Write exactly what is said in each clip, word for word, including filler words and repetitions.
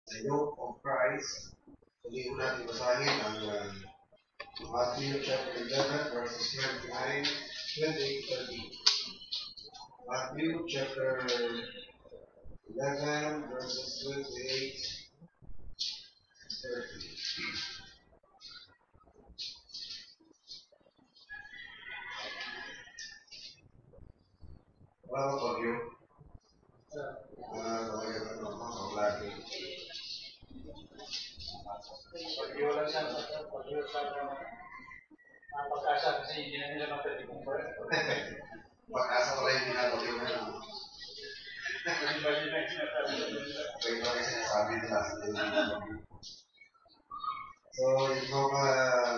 the yoke of Christ. Hindi ko natin basahin ang uh, Matthew chapter eleven, verses twenty-nine, twenty-eight, thirty. Matthew chapter eleven, verses twenty-eight, thirty. Wala ba pag-view? Ah, okay, ano, ano, lagi. Pag-view lang siya, pag-view sa pag-asa kasi hindi na nila mapag-compare. Pag-asa pala yung pinag-view na yun. Ito yung mga sinasabi nila. So, yung mga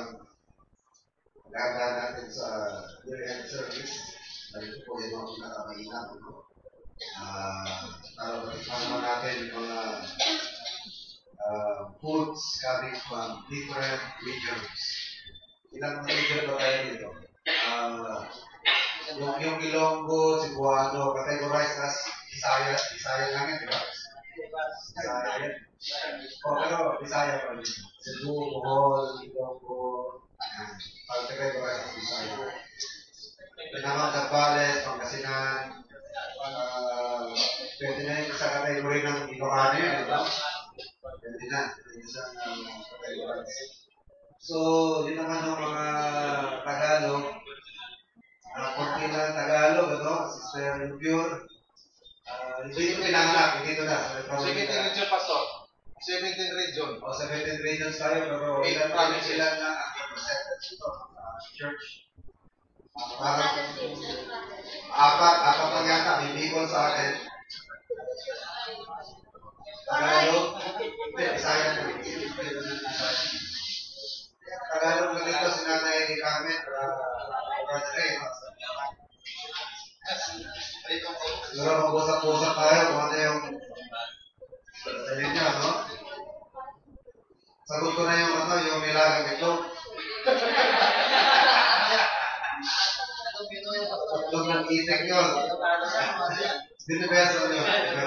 ganda natin sa year-end service, dahil ito po yung mga pinaka-mainam. Para natin yung mga uh, foods coming from different regions. Ilang region ba tayo dito? Uh, yung, yung Ilonggo, Cebuano, categorized as Bisaya, Bisaya lang yan, di ba? Bisaya yan. O, pero Bisaya pa rin. Cebu, Bohol, Ilonggo, categorized as Bisaya. Pinamang Zambales, Pangasinan, uh, pwede na yung sa kategory ng Ilocano yun, di ba? Pwede na, yung isang uh, categorized. So, yun naman yung mga Tagalog, uh, Portila Tagalog, ano, Sister Pure, uh, hindi yung pinanganak, dito na. seventeen region, Pastor. seventeen region. O, seventeen regions tayo, pero ilan pa sila na ang represented dito, uh, church. Uh, parang apat, apat lang yata, may Bicol sa atin. Tagalog, hindi, Bisaya na rin. Tagalog na dito si Nanay Carmen, Brother Ray. Siguro mag-usap-usap tayo kung ano yung sabi niya, no? Sagot ko na yung ano, yung nilagang ito. Tatlong ng itik yun. Universal yun.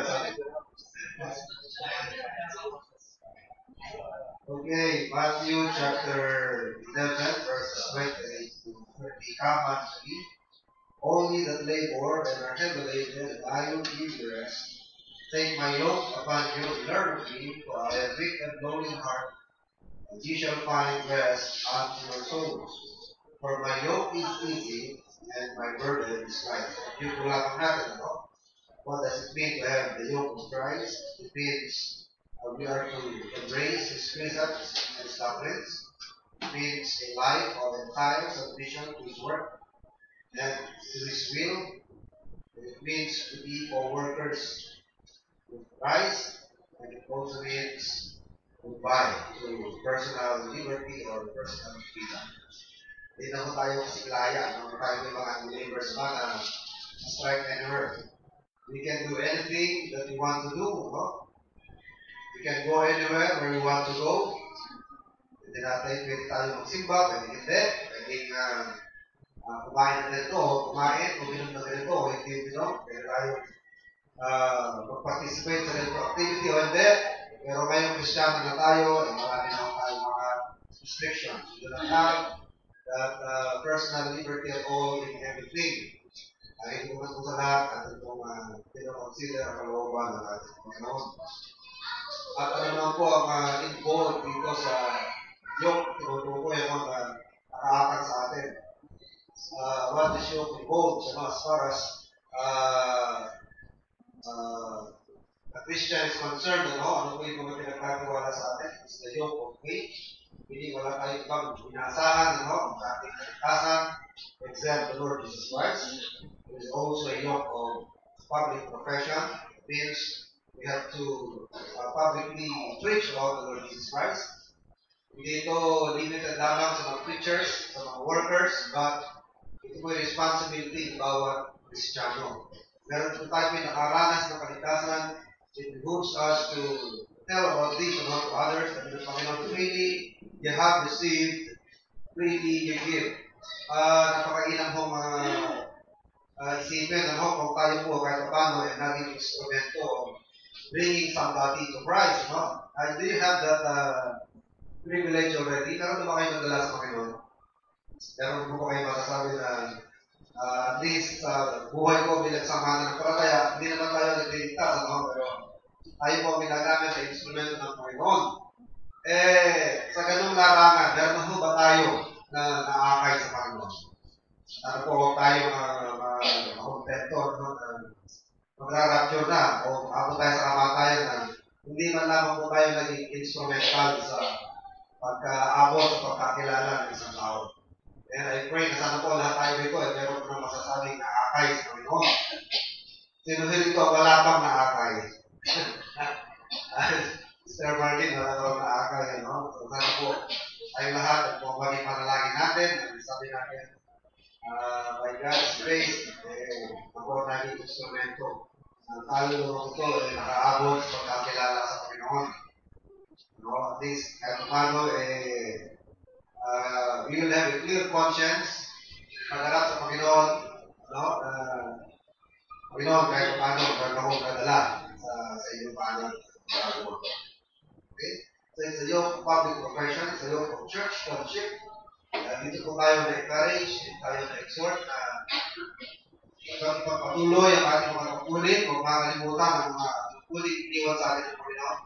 Okay, Matthew chapter eleven, verses twenty-eight to thirty. Come unto me, all ye that labor and are heavy laden, and I will give you rest. Take my yoke upon you, and learn of me, for I am meek and lowly in heart, and ye shall find rest unto your souls. For my yoke is easy, and my burden is light. Yung tulak natin, no? What does it mean to have the yoke of Christ? It means uh, we are to embrace His precepts and His doctrines. It means a life of entire submission to His work and to His will. It means to be co-workers with Christ, and it also means goodbye to personal liberty or personal freedom. Hindi naman tayo kasiklaya, naman tayo may mga believers ba na strike anywhere. We can do anything that we want to do, no? We can go anywhere where we want to go. Hindi natin pwede tayo magsimba, pwede hindi, pwede uh, uh, kumain na ganito, kumain, kuminom na ganito, hindi uminom, pwede tayo uh, mag-participate sa ganito activity o hindi. Pero ngayong Kristiyano na tayo, eh, marami naman tayo mga restrictions. We do not have that uh, personal liberty at all in everything. Ay, ito naman po sa lahat at itong uh, pinakonsider ang kalooban ng ating Panginoon. At ano naman po ang uh, involved dito sa yoke, tinutukoy ang uh, nakaakal sa atin. Uh, what is yoke involved? So, as far as uh, uh, the Christian is concerned, ano, ano po yung mga pinagkatiwala sa atin? It's the yoke of faith. Hindi wala tayo ibang binasahan, ano, ang ating kaligtasan. For example, the Lord Jesus Christ. It is also a yoke of public profession. It means we have to uh, publicly preach about the Lord Jesus Christ. Hindi ito limited lamang sa mga preachers, sa mga workers, but ito po yung responsibility ng bawat Kristiyano. Meron po tayo may nakaranas ng kaligtasan. It behooves us to tell about this and to others, and the Panginoon freely you have received, freely you give. Uh, napakainang po mga uh, isipin, ano, kung tayo po kahit paano ay naging instrumento of bringing somebody to Christ, no? do you have that uh, privilege already? Meron na ba kayo nagdala sa Panginoon? Meron po ba kayo masasabi na uh, at least sa uh, buhay ko bilang samahan ng palataya, hindi naman tayo nagdiligtas, ano? Pero tayo po ginagamit sa instrumento ng Panginoon. Eh, sa ganung larangan, meron na ba tayo na naakay sa Panginoon? Ano po tayo makontento, no? Magra-rapture na o ako tayo sa kamatayan na hindi man lamang po tayo naging instrumental sa pagkaabot o pagkakilala ng isang tao. And I pray na sana po lahat tayo dito ay meron po ng masasabing naakay sa Panginoon. Sino dito wala pang naakay? Mister Martin, wala pang naakay. No? So sana po tayo lahat at po maging panalangin natin. Sabi natin, Uh, by God's grace, eh, ako naging instrumento. Ang kaluluwa ko ito, eh, nakaabot sa pagkakilala sa Panginoon. No, at least, kahit paano, eh, uh, we will have a clear conscience, pagharap sa Panginoon, no, uh, Panginoon, kahit paano, meron akong kadala sa, sa inyong paano. Okay? So, sa iyong public profession, sa iyong church fellowship, Uh, dito po tayo na-encourage, dito tayo na-exhort na uh, patuloy ang ating mga pagpulit, huwag makakalimutan ang mga pagpulit iniwan sa ating Panginoon.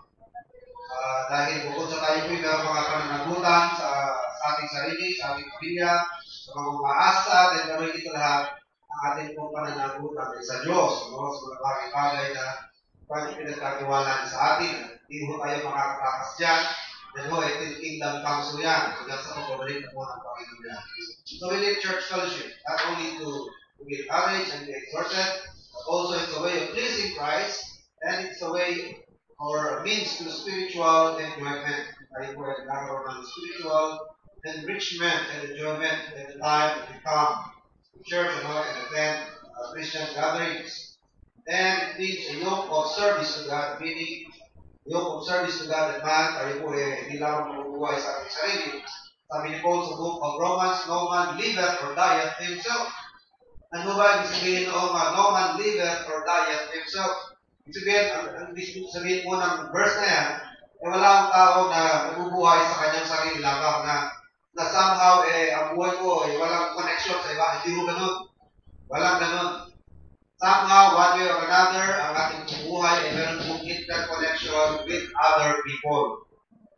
Uh, dahil bukod sa tayo po yung mga pananagutan sa, sa ating sarili, sa ating pamilya, sa mga umaasa, at pero ito lahat ang ating pong pananagutan ay sa Diyos, no? Sa mga bagay-bagay na pwede pinagkatiwalaan sa atin. Hindi mo tayo makakatakas dyan. Then ho, ito yung kingdom comes to yan. Hanggang sa pagbabalik na po ng Panginoon yan. So we need church fellowship, not only to, to be encouraged and be exhorted, but also it's a way of pleasing Christ, and it's a way or means to spiritual enjoyment. Tayo po ay nagkakaroon ng spiritual enrichment and enjoyment at the time that we come to church and, and attend uh, Christian gatherings. And it means a yoke of service to God, meaning yung service to God and man, tayo po eh, hindi lang mabubuhay sa ating sarili. Sabi ni Paul sa book of Romans, no man liveth or dieth himself. Ano ba ibig sabihin noong uh, no man liveth or dieth himself? Ibig sabihin, ang ibig sabihin po ng verse na yan, eh wala akong tao na nabubuhay sa kanyang sarili lamang na, na somehow eh, ang buhay ko eh, walang connection sa iba. Hindi mo ganun. Walang ganun. Somehow, one way or another, ang ating buhay ay meron pong interconnection with other people.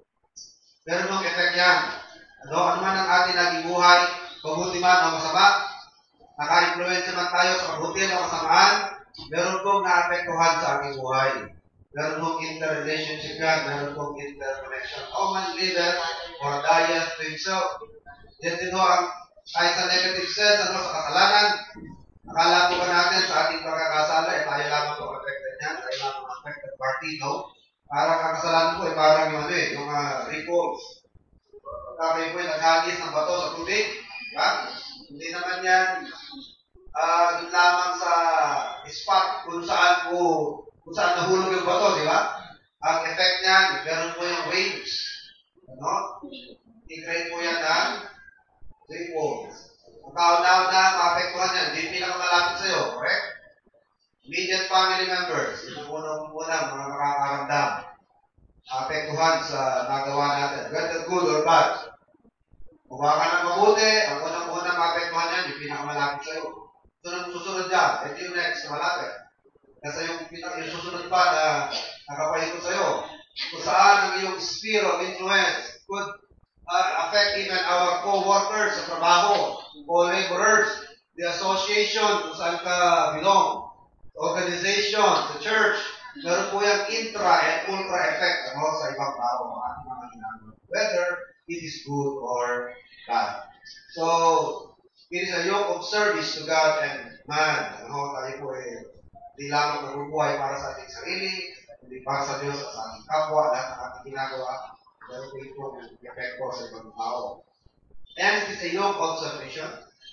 Meron pong effect yan. Ano, ano man ang ating naging buhay, mabuti man o masama, naka-influensya man tayo sa mabuti o kasamaan, meron pong naapektuhan sa ating buhay. Meron pong interrelationship yan, meron pong interconnection. O man liveth or dieth to himself. Yan din ho ang kahit sa negative sense, ano, sa kasalanan, akala po ba natin sa ating pagkakasala, eh tayo lamang po affected niyan, tayo lamang affected party, no? Parang ang kasalanan po, eh parang yung ano eh, yung uh, ripples. Pagka kayo po eh, naghagis ng bato sa tubig, diba? Hindi naman yan, uh, dun lamang sa spot kung saan po, kung saan nahulog yung bato, di ba? Ang effect niyan, meron po yung waves. Ano? I-create po yan ng ripples. Ang kauna-una, maapektuhan yan. Hindi pinakamalapit sa'yo, correct? Immediate family members. Ito po unang-unang mga makakaramdam. Maapektuhan sa nagawa natin. Whether good or bad. Kung baka ng mabuti, ang unang-unang maapektuhan yan, yung pinakamalapit sa'yo. Sunod susunod dyan, ito yung next na malapit. Kasi yung, yung susunod pa na nakapahikot sa'yo. Kung saan ang iyong sphere of influence could Uh, affect even our co-workers sa trabaho, co-laborers, the association kung saan ka belong, organization, sa church, meron po yung intra and ultra effect ano, sa ibang tao, ating mga ginagawa. Whether it is good or bad. So, it is a yoke of service to God and man. Ano, tayo po eh, hindi lamang nabubuhay para sa ating sarili, hindi para sa Diyos at sa ating kapwa, lahat ng ating ginagawa. Pero po ito ang effect po sa ibang tao. And it is a yoke of submission.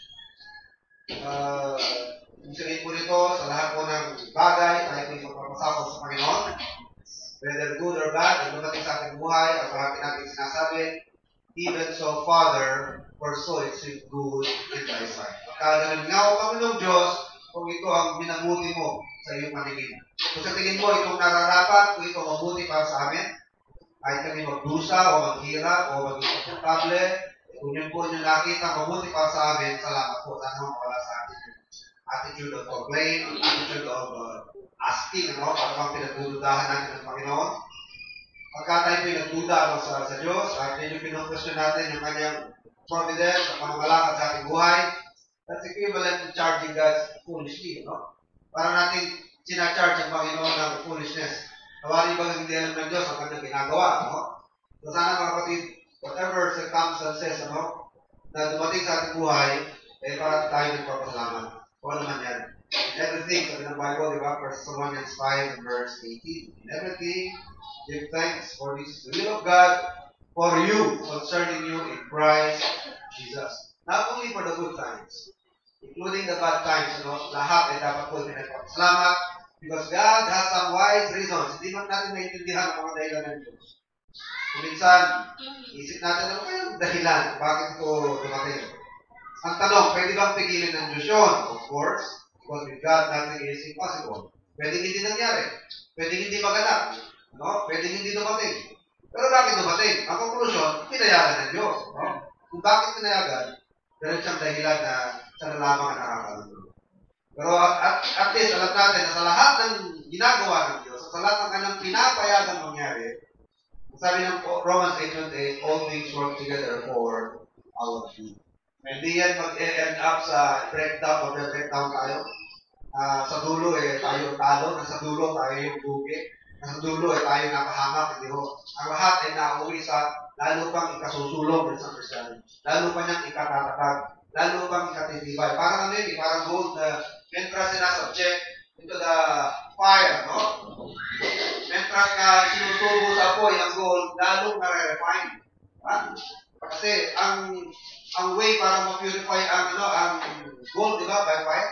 Uh, Kung sabihin po nito, sa lahat po ng bagay, tayo po yung magpapasakot sa Panginoon. Whether good or bad, ang dumating sa ating buhay, at parang natin sinasabi, even so, Father, for so it's good in thy sight. Kagalan nga o Panginoong Diyos, kung ito ang minabuti mo sa iyong paningin. Kung sa tingin mo, itong nararapat, kung ito mabuti para sa amin, kahit kami magdusa o maghirap o maging komportable, kung yun po yung nakita mabuti para sa amin, salamat po. Sana mawala sa atin yung attitude of complaint, attitude of uh, asking, ano, para bang pinagdududahan natin ng Panginoon. Pagka tayo pinagduda ano, sa, sa Diyos, at yun yung pinag-question natin, yung kanyang providence, ang pamamalakad sa ating buhay, that's equivalent to charging God's foolishly, no? Para natin sinacharge ang Panginoon ng foolishness. Nawari ba hindi alam ng Diyos ang kanyang ginagawa, no? So sana mga kapatid, whatever circumstances, ano, na dumating sa ating buhay, eh, para tayo nagpapasalamat. Kung ano man yan. In everything, sabi ng Bible, di ba? First Thessalonians five, verse eighteen. In everything, give thanks, for this is the will of God for you, concerning you in Christ Jesus. Not only for the good times, including the bad times, no? Lahat ay dapat po pinagpapasalamat because God has some wise reasons. Hindi man natin naiintindihan ang mga dahilan ng Diyos. Kung minsan, isip natin, ano kayang dahilan? Bakit ito dumating? Ang tanong, pwede bang pigilin ng Diyos yun? Of course, because with God, nothing is impossible. Pwede hindi nangyari. Pwede hindi maganap. No? Pwede hindi dumating. Pero bakit dumating? Ang conclusion, pinayagan ng Diyos. No? Kung bakit pinayagan, meron siyang dahilan na siya na lamang ang nakakaroon. Pero at, at, at least, alam natin na sa lahat ng ginagawa ng Diyos, sa lahat ng kanyang pinapayagan mangyari, sabi ng Romans eight twenty-eight, all things work together for our good. Hindi yan mag-end up sa breakdown o breakdown tayo. Uh, sa dulo eh tayo talo, nasa dulo tayo yung bugi, nasa dulo eh tayo napahamak, hindi ho. Ang lahat ay nauwi sa lalo pang ikasusulong ng isang Kristyano. Lalo pa niyang ikatatatag, lalo pang ikatitibay. Parang ano yun, parang gold na mentras sinasubject into the fire, no? Mentras na sinusubo sa apoy ang gold, lalong nare-refine. Ha? Kasi ang ang way para ma-purify ang ano, ang gold, di ba, by fire?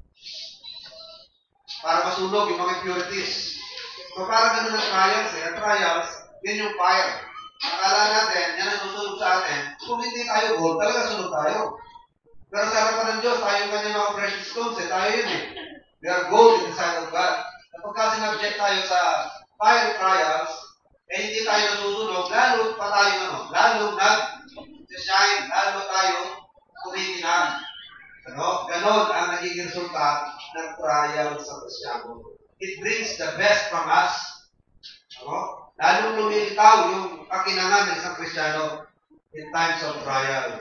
Para masunog yung mga impurities. So, para ganun ang trials, eh. Ang trials, yun yung fire. Akala natin, yan ang susunog sa atin. Kung hindi tayo gold, talaga sunog tayo. Pero sa harapan ng Diyos, tayo yung kanyang mga precious stones, eh. Tayo yun, eh. We are gold in the sight of God. Kapag kasi nag-object tayo sa fire trials, eh hindi tayo nasusunog, lalo pa tayo, ano, lalo nag-shine, lalo tayo kumikinang. Ano? Ganon ang nagiging resulta ng trial sa Kristyano. It brings the best from us. Ano? Lalong lumilitaw yung kakinangan ng isang Kristyano in times of trial.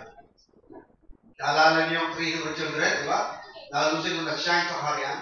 Naalala niyo yung three Hebrew children, di ba? Lalo sila nag-shine sa kaharian.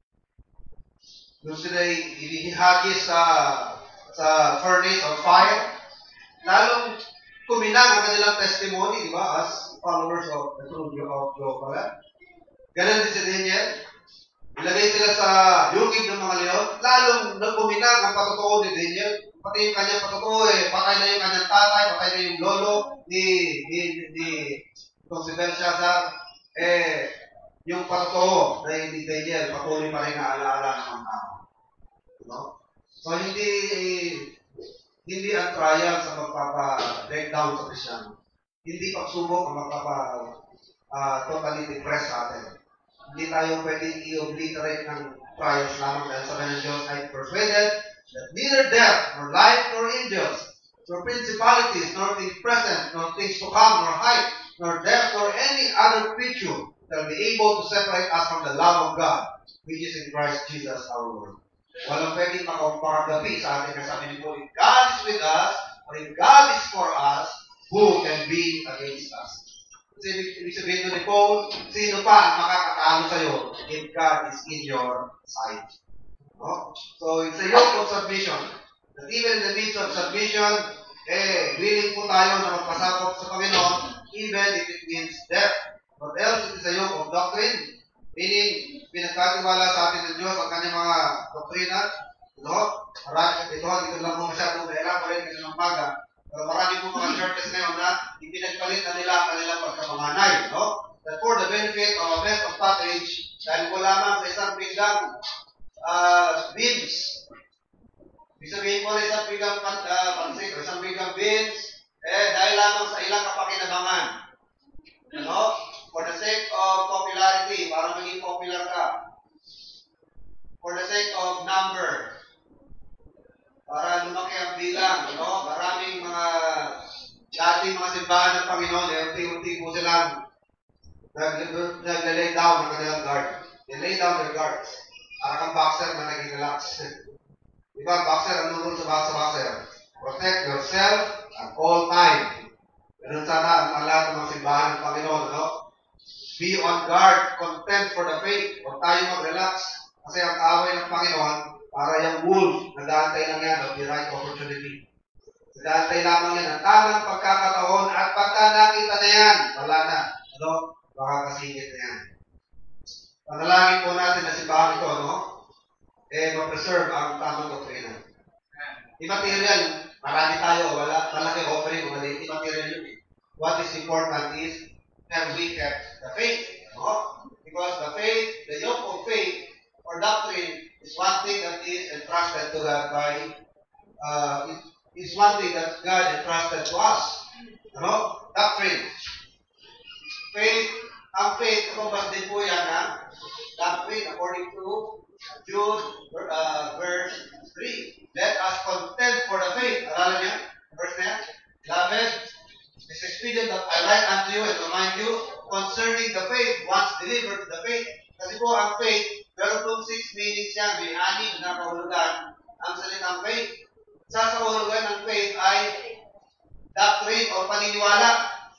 Doon sila ihihagis sa sa furnace of fire. Lalong kuminang ang kanilang testimony, di ba? As followers of the true of Jehovah. Ganun din si Daniel. Ilagay sila sa yugib ng mga leon. Lalong nagpuminang ang patotoo ni Daniel. Pati yung kanyang patotoo, eh, patay na yung kanyang tatay, patay na yung lolo ni, ni, ni, itong si Belshazzar. Eh, yung patotoo na ni Daniel, patuloy pa rin na alaala ng mga tao. No? So, hindi, hindi ang trial sa magpapa-breakdown sa Kristyano. Hindi pagsubok ang magpapa uh, totally depressed sa atin. Hindi tayo pwedeng i-obliterate ng trials lamang dahil sabi ng Diyos, I'm persuaded that neither death, nor life, nor angels, nor principalities, nor things present, nor things to come, nor height, nor depth, nor any other creature shall be able to separate us from the love of God, which is in Christ Jesus our Lord. Walang pwedeng makapagabi sa atin na sabi ni Paul, if God is with us, or if God is for us, who can be against us? Kasi ibig sabihin ni Paul, sino pa ang makakatalo sa'yo if God is in your side? No? So, it's a yoke of submission. That even in the midst of submission, eh, willing po tayo na magpasakop sa Panginoon, even if it means death. But else, it is a yoke of doctrine. Meaning, pinagkatiwala sa atin ng Diyos ang kanyang mga doktrina. No? Marami, ito, dito lang po masyadong na-elaborate kasi ng maga. Pero marami po mga churches ngayon na ipinagpalit na nila ang kanilang pagkapanganay. No? That for the benefit of a best of that age, dahil po lamang sa isang biglang uh, beans. Ibig sabihin po na isang biglang pan, uh, pansik, o isang biglang beans, eh, dahil lamang sa ilang kapakinabangan. Ano? For the sake of popularity, para maging popular ka. For the sake of number, para lumaki ang bilang, no? Para dating mga simbahan ng Panginoon, eh, unti-unti po silang nag-lay down ng kanilang guard. They lay down their guards. Para kang boxer na naging relax. Diba, boxer, ang nunod sa boxer, boxer? Protect yourself at all time. Ganun sana ang ang lahat ng mga simbahan ng Panginoon, no? Be on guard, content for the faith. Huwag tayo mag-relax. Kasi ang kaaway ng Panginoon, para yung wolf, nag-aantay lang yan of the right opportunity. Nag-aantay lamang yan ang tamang pagkakataon at pagka nakita na yan, wala na. Ano? Makakasingit na yan. Panalangin po natin na simbahan ito, no? Eh, ma-preserve ang tamang doktrina. Immaterial, marami tayo, wala, malaki offering, maliit, immaterial yun eh. What is important is, have we kept the faith, no? Because the faith, the yoke of faith, or doctrine, is one thing that is entrusted to God by, uh, is one thing that God entrusted to us. Ano? Doctrine. Faith, ang faith, kumbas din po yan, ha? Doctrine, according to Jude, uh, verse three. Let us contend for the faith. Alala niya? Verse na yan? Beloved, this expedient that I write unto you and remind you concerning the faith, once delivered to the faith. Kasi po ang faith, meron pong six meanings yan, may anim na kahulugan ang salitang faith. Sa sa kahulugan ng faith ay doctrine o paniniwala.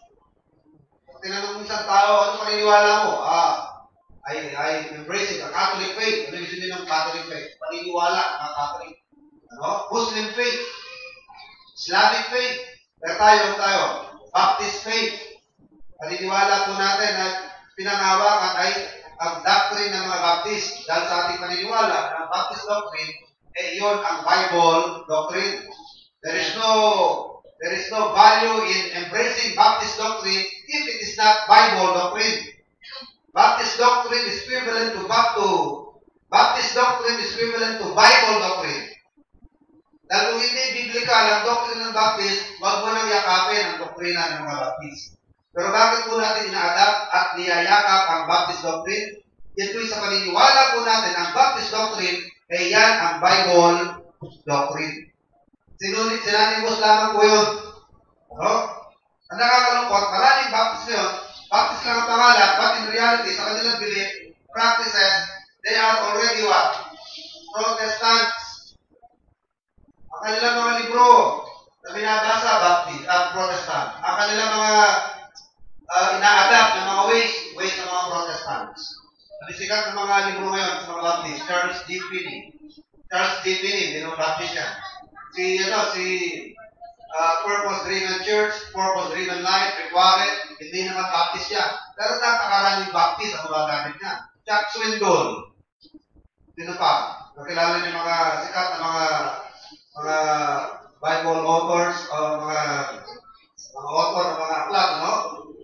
Tinanong mo isang tao, ano paniniwala mo? Ah, I, I embrace the Catholic faith. Ano yung sabihin ng Catholic faith? Paniniwala, mga Catholic. Ano? Muslim faith. Islamic faith. Pero tayo, tayo. Baptist faith. Paniniwala po natin na pinangawakan ay ang doctrine ng mga Baptist. Dahil sa ating paniniwala, ang Baptist doctrine, eh yun ang Bible doctrine. There is no there is no value in embracing Baptist doctrine if it is not Bible doctrine. Baptist doctrine is equivalent to Baptist. Baptist doctrine is equivalent to Bible doctrine. Dahil kung hindi biblical ang doctrine ng Baptist, huwag mo nang yakapin ang doktrina ng mga Baptist. Pero bakit po natin ina-adapt at niyayakap ang Baptist doctrine? Ito sa paniniwala po natin ang Baptist doctrine, eh yan ang Bible doctrine. Sinunit, sinanimos lamang po yun. Ano? Ang nakakalungkot, maraming Baptist yun, Baptist lang ang pangalan, but in reality, sa kanilang belief, practices, they are already what? Protestants. Ang kanilang mga libro na binabasa, Baptist, at Protestant. Ang kanilang mga uh, ina-adapt ng mga ways, ways ng mga Protestants. Nalisikat ng mga libro ngayon sa mga Baptist, Charles D. Finney. Charles D. Finney, hindi naman Baptist yan. Si, ano, si uh, Purpose-Driven Church, Purpose-Driven Life, Required, hindi naman Baptist yan. Pero napakaraming Baptist ang magamit niya. Chuck Swindoll. Sino pa? Nakilala niyo mga sikat na mga mga Bible authors o mga mga author ng mga aklat, no?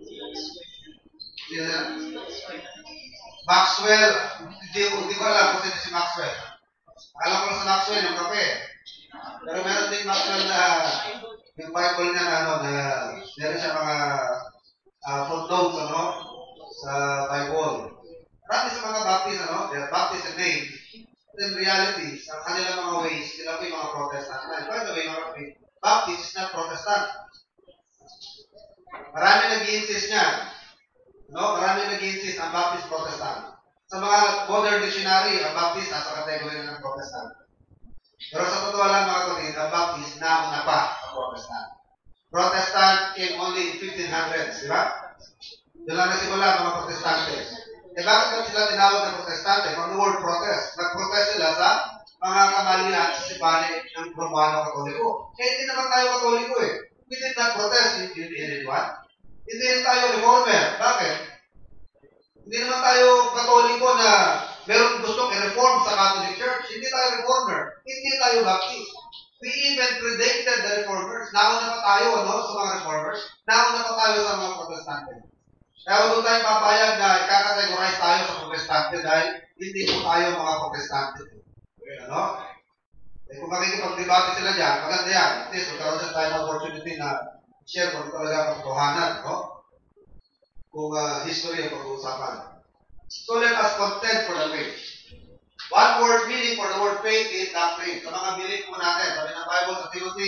Sino yan? Maxwell. Hindi, hindi ko alam kung sino si Maxwell. Alam ko sa Maxwell yung kape. Pero meron din Maxwell na yung Bible niya na ano, na meron siya mga uh, footnotes, ano, sa Bible. Marami sa mga Baptist, ano, they're Baptist in name. In reality, sa kanilang mga ways, sila po yung mga Protestant. By the way, mga Baptist is not Protestant. Marami nag-i-insist niya. No? Marami nag-i-insist ang Baptist Protestant. Sa mga modern dictionary, ang Baptist nasa kategory ng Protestant. Pero sa totoo lang mga kapatid, ang Baptist nauna pa ang Protestant. Protestant came only in fifteen hundreds, di ba? Doon lang nasimula mga Protestante. Eh bakit ba sila tinawag ng Protestante? From the word protest. Nag-protest sila sa mga kamalian sa sibali ng Romano Katoliko. Eh hindi naman tayo Katoliko eh. We did not protest in, in, in anyone. Hindi rin tayo reformer. Bakit? Hindi naman tayo Katoliko na meron gustong i-reform sa Catholic Church. Hindi tayo reformer. Hindi tayo Baptist. We even predated the reformers. Nauna pa tayo ano, sa mga reformers. Nauna pa tayo sa mga Protestante. Kaya huwag tayo papayag na ikakategorize tayo sa Protestante dahil hindi po tayo mga Protestante. Okay, ano? Eh, kung makikipag-debate sila dyan, maganda yan. At least, magkaroon sa tayo ng opportunity na share kung talaga katotohanan, no? Kung uh, history ang pag-uusapan. So, let us contend for the faith. One word meaning for the word faith is doctrine. Sa mga belief po natin, sabi ng Bible sa Timothy, the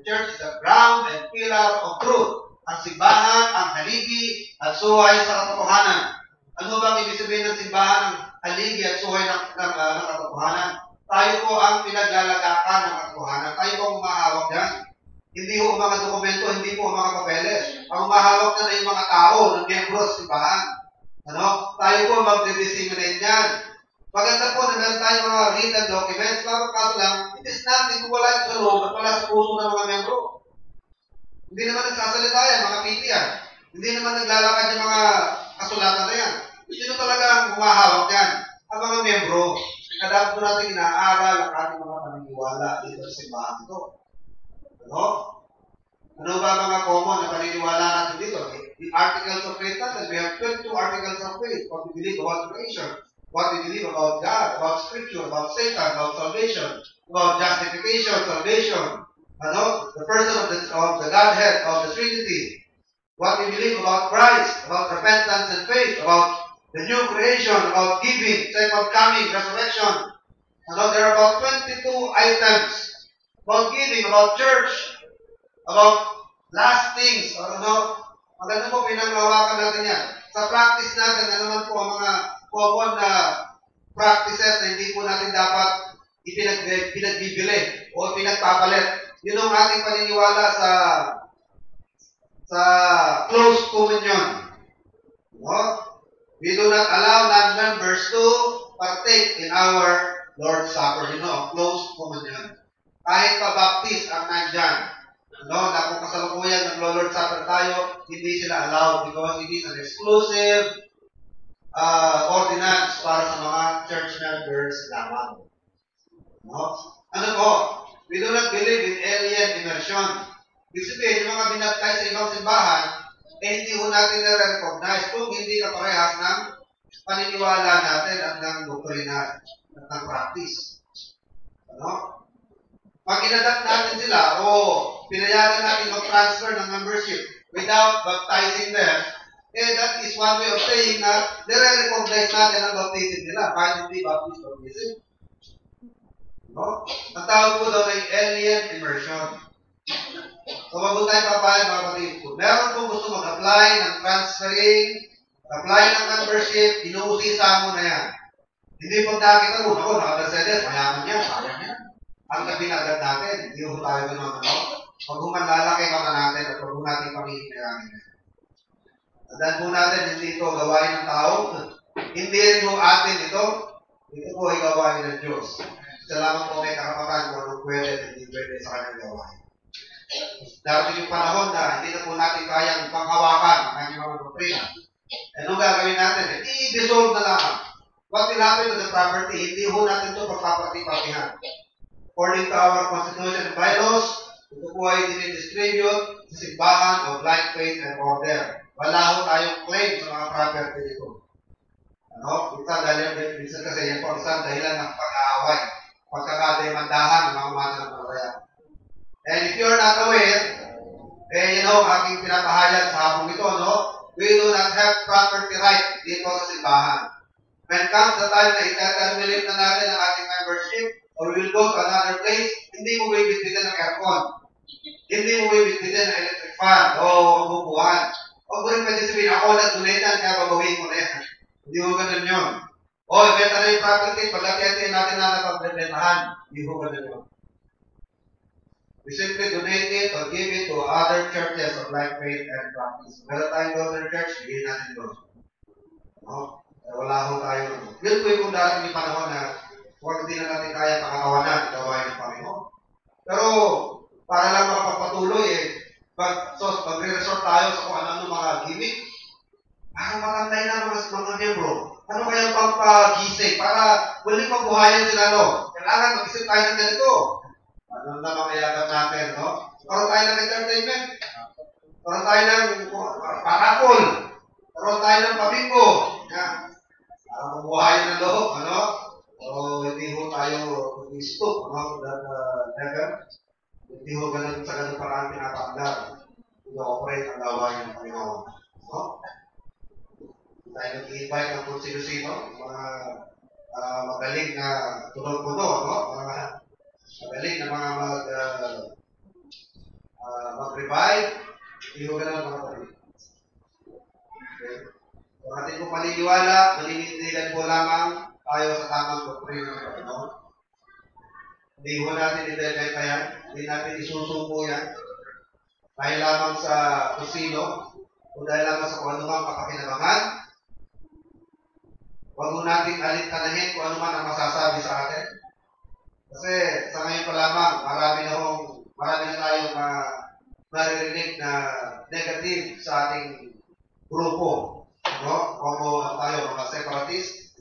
church is the ground and pillar of truth. Ang simbahan, ang haligi, at suhay sa katotohanan. Ano ba ang ibig sabihin ng simbahan, ng haligi at suhay ng, ng, uh, ng katotohanan? Tayo po ang pinaglalagakan ng katotohanan. Tayo po ang umahawak dyan. Hindi po ang mga dokumento, hindi po ang mga papeles. Ang umahawak na na yung mga tao ng miyembro sa simbahan. Ano? Tayo po mag-disseminate yan. Maganda po na meron tayong mga written documents, pero kaso lang, it is nothing kung wala yung sa loob at wala sa puso ng mga membro. Hindi naman nagsasalita yan, mga P T yan. Hindi naman naglalakad yung mga kasulatan na yan. Sino talaga ang humahawak yan? Ang mga membro. Kaya po natin inaaral ang ating mga paniniwala dito sa simbahan ito. Ano? Ano ba mga common na paniniwala natin dito? The articles of faith natin, we have twenty-two articles of faith. What we believe about creation, what we believe about God, about Scripture, about Satan, about salvation, about justification, salvation, ano? The person of the, of the Godhead, of the Trinity, what we believe about Christ, about repentance and faith, about the new creation, about giving, second coming, resurrection. Ano? There are about twenty-two items about giving, about church, about last things, or ano? Maganda po pinanghawakan natin yan. Sa practice natin, ano naman po ang mga common na practices na hindi po natin dapat ipinag pinagbibili o pinagpapalit. Yun ang ating paniniwala sa sa close communion. No? We do not allow non-members to partake in our Lord's Supper. You know, close communion. Kahit pa-baptist ang nandyan. No, na kung kasalukuyan nag-Lord's Supper tayo, hindi sila allowed because it is an exclusive uh, ordinance para sa mga church members lamang. No? Ano po? We do not believe in alien immersion. Ibig sabihin, yung mga binaptize sa ibang simbahan, eh hindi ko natin na-recognize kung hindi kaparehas ng paniniwala natin at ng doktrina at ng practice. Ano? Pag inadat natin sila o pinayagan natin mag-transfer ng membership without baptizing them, eh that is one way of saying na nire-recognize natin ang baptism nila kahit hindi baptist baptism. No? Ang tawag po daw ay alien immersion. So, bago tayo papayag mga kapatid po, meron pong gusto mag-apply ng transferring, apply ng membership, inuusisa mo na yan. Hindi pag nakita mo, ako, naka-Mercedes, mayaman yan, sayang yan. Ang gabi na agad natin, hindi ho tayo gano'n, ano? Pag humanlalaki mata natin at pag natin pamihinayanin yan. Tandaan po natin, hindi ito gawain ng tao. Hindi rin po atin ito. Ito po ay gawain ng Diyos. Salamat po may karapatan kung anong pwede at hindi pwede sa kanyang gawain. Darating yung panahon na hindi na po natin kayang panghawakan ang kanyang mga doktrina. Anong gagawin natin? I-dissolve na lamang. What will happen to the property? Hindi ho natin ito pagpaparti-partihan. According to our constitution and bylaws, ito po ay dinidistribute sa simbahan of like, faith, and order. Wala ho tayong claim sa mga property dito. Ano? Minsan dahil, minsan kasi yan po isang dahilan ng pag-aaway, pagkakademandahan ng mga mananampalataya. And if you're not aware, eh, you know, aking pinapahayag sa hapong ito, no? We do not have property right dito sa simbahan. When comes the time na ita-terminate na natin ang ating membership, or we will go to another place, hindi mo bibitbitin ng aircon. Hindi mo bibitbitin ng electric fan o bubuhan. O kung rin pwede sabihin, ako na-donatean, kaya babawin mo na yan. Hindi mo ganun yun. O, ibenta na yung property, pag-atiyatin natin na napagbentahan. Hindi mo ganun yun. We simply donate it or give it to other churches of like faith and practice. Meron tayong other church, bigyan natin doon. No? Wala ho tayo. Yun po yung darating yung panahon na huwag hindi na natin kaya pakakawanan, gawain ng Panginoon. Pero, para lang makapagpatuloy eh, pag, so, pag-resort tayo sa kung ano-ano mga gimmick, para matantay na mga, mga membro. Ano kaya pampagising? Para muling mabuhayan sila, no? Kailangan mag-isip tayo ng ganito. Ano na makayagan natin, no? Karoon tayo ng entertainment. Karoon tayo ng parakol. Karoon tayo ng pabingo. Yan. Para mabuhayan ng loob, ano? O hindi ho tayo mag-stop, no? That uh, level. Hindi ho ganun sa ganun parang pinapakandar. Ino-operate ang gawain ng Panginoon. No? Tayo nag-invite ng kung sino-sino, mga uh, magaling na tunog-puno, no? Mga magaling na mga mag, uh, mag-revive. Hindi ko ganun mga kapatid. Okay? Kung ating kong paniniwala, maninindigan po lamang tayo sa tamang doktrina ng Panginoon. Hindi ho natin i-debate yan. Hindi natin isusuko yan. Dahil lamang sa kusino, o dahil lamang sa kung anumang kapakinabangan, huwag mo nating alintanahin kung ano man ang masasabi sa atin. Kasi sa ngayon pa lamang, marami na hong, marami na tayong uh, maririnig na negative sa ating grupo. No? Como ano tayo, mga separatist.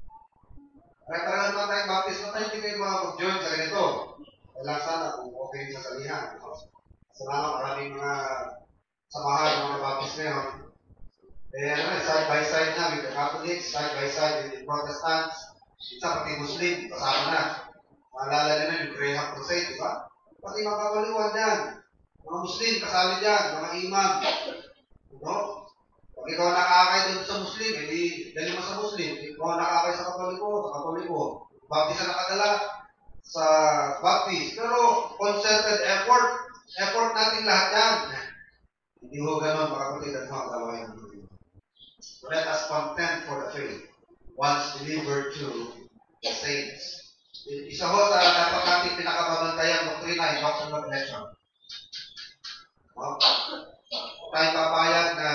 Kaya talaga naman tayong baptist, na tayo hindi kayo mga mag-join sa ganito. Kailang sana kung okay yung sasalihan. No? Sa mga maraming mga samahan ng mga baptist ngayon. Eh, ano, side by side na with the Catholics, side by side with the Protestants, isa pati Muslim, kasama na. Maalala nyo na yung Graham Crusade, di ba? Pati mga kawaliwan dyan. Mga Muslim, kasali dyan, mga imam. No? Pag ikaw nakakay doon sa Muslim, hindi dali mo sa Muslim. Pag ikaw nakakay sa Katoliko, sa Katoliko. Baptist na nakadala sa Baptist. Pero concerted effort, effort natin lahat yan. Hindi ho ganun, mga kapatid at mga kaway ng Diyos. Let us contend for the faith once delivered to the saints. Isa ho sa dapat natin pinakababantayan doktrina ay doctrine of election. No? Tayo papayag na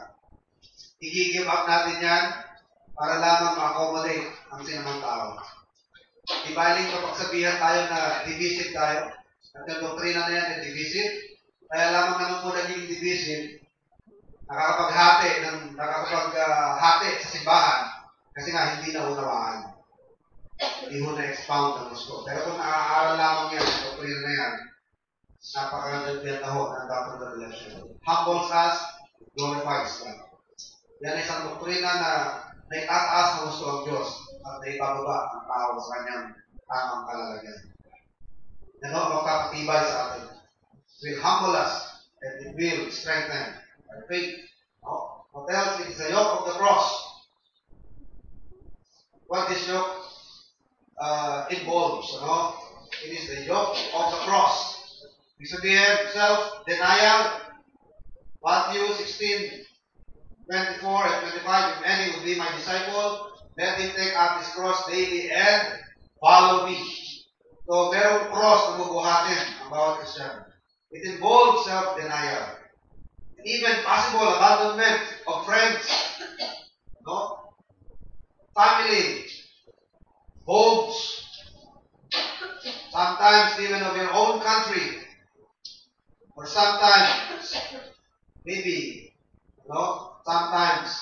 i-give up natin yan para lamang ma-accommodate ang sinamang tao. Di baling kapagsabihan tayo na divisive tayo, at yung doktrina na yan ay divisive, kaya lamang naman po naging divisive, nakakapaghati ng nakakapaghati uh, sa simbahan kasi nga hindi na unawaan. Hindi ho na-expound ang gusto. Pero kung nakakaaral lamang yan, ang doktrina na yan, napakagandang ho ng doctrine of election. Humbles us, glorifies God. Yan ay isang doktrina na naitataas ang gusto ng Diyos at naibababa ang tao sa kanyang tamang kalalagyan. Yan ho, magpapatibay sa atin. It will humble us and it will strengthen our faith. No? What else? It is the yoke of the cross. What this yoke uh, involves, no? It is the yoke of the cross. Ibig sabihin, self-denial. Matthew sixteen, twenty-four and twenty-five, if any would be my disciple, let him take up his cross daily and follow me. So, merong cross na bubuhatin ang bawat Christian. It involves self-denial. And even possible abandonment of friends, no? Family, homes, sometimes even of your own country, or sometimes, maybe, no? Sometimes,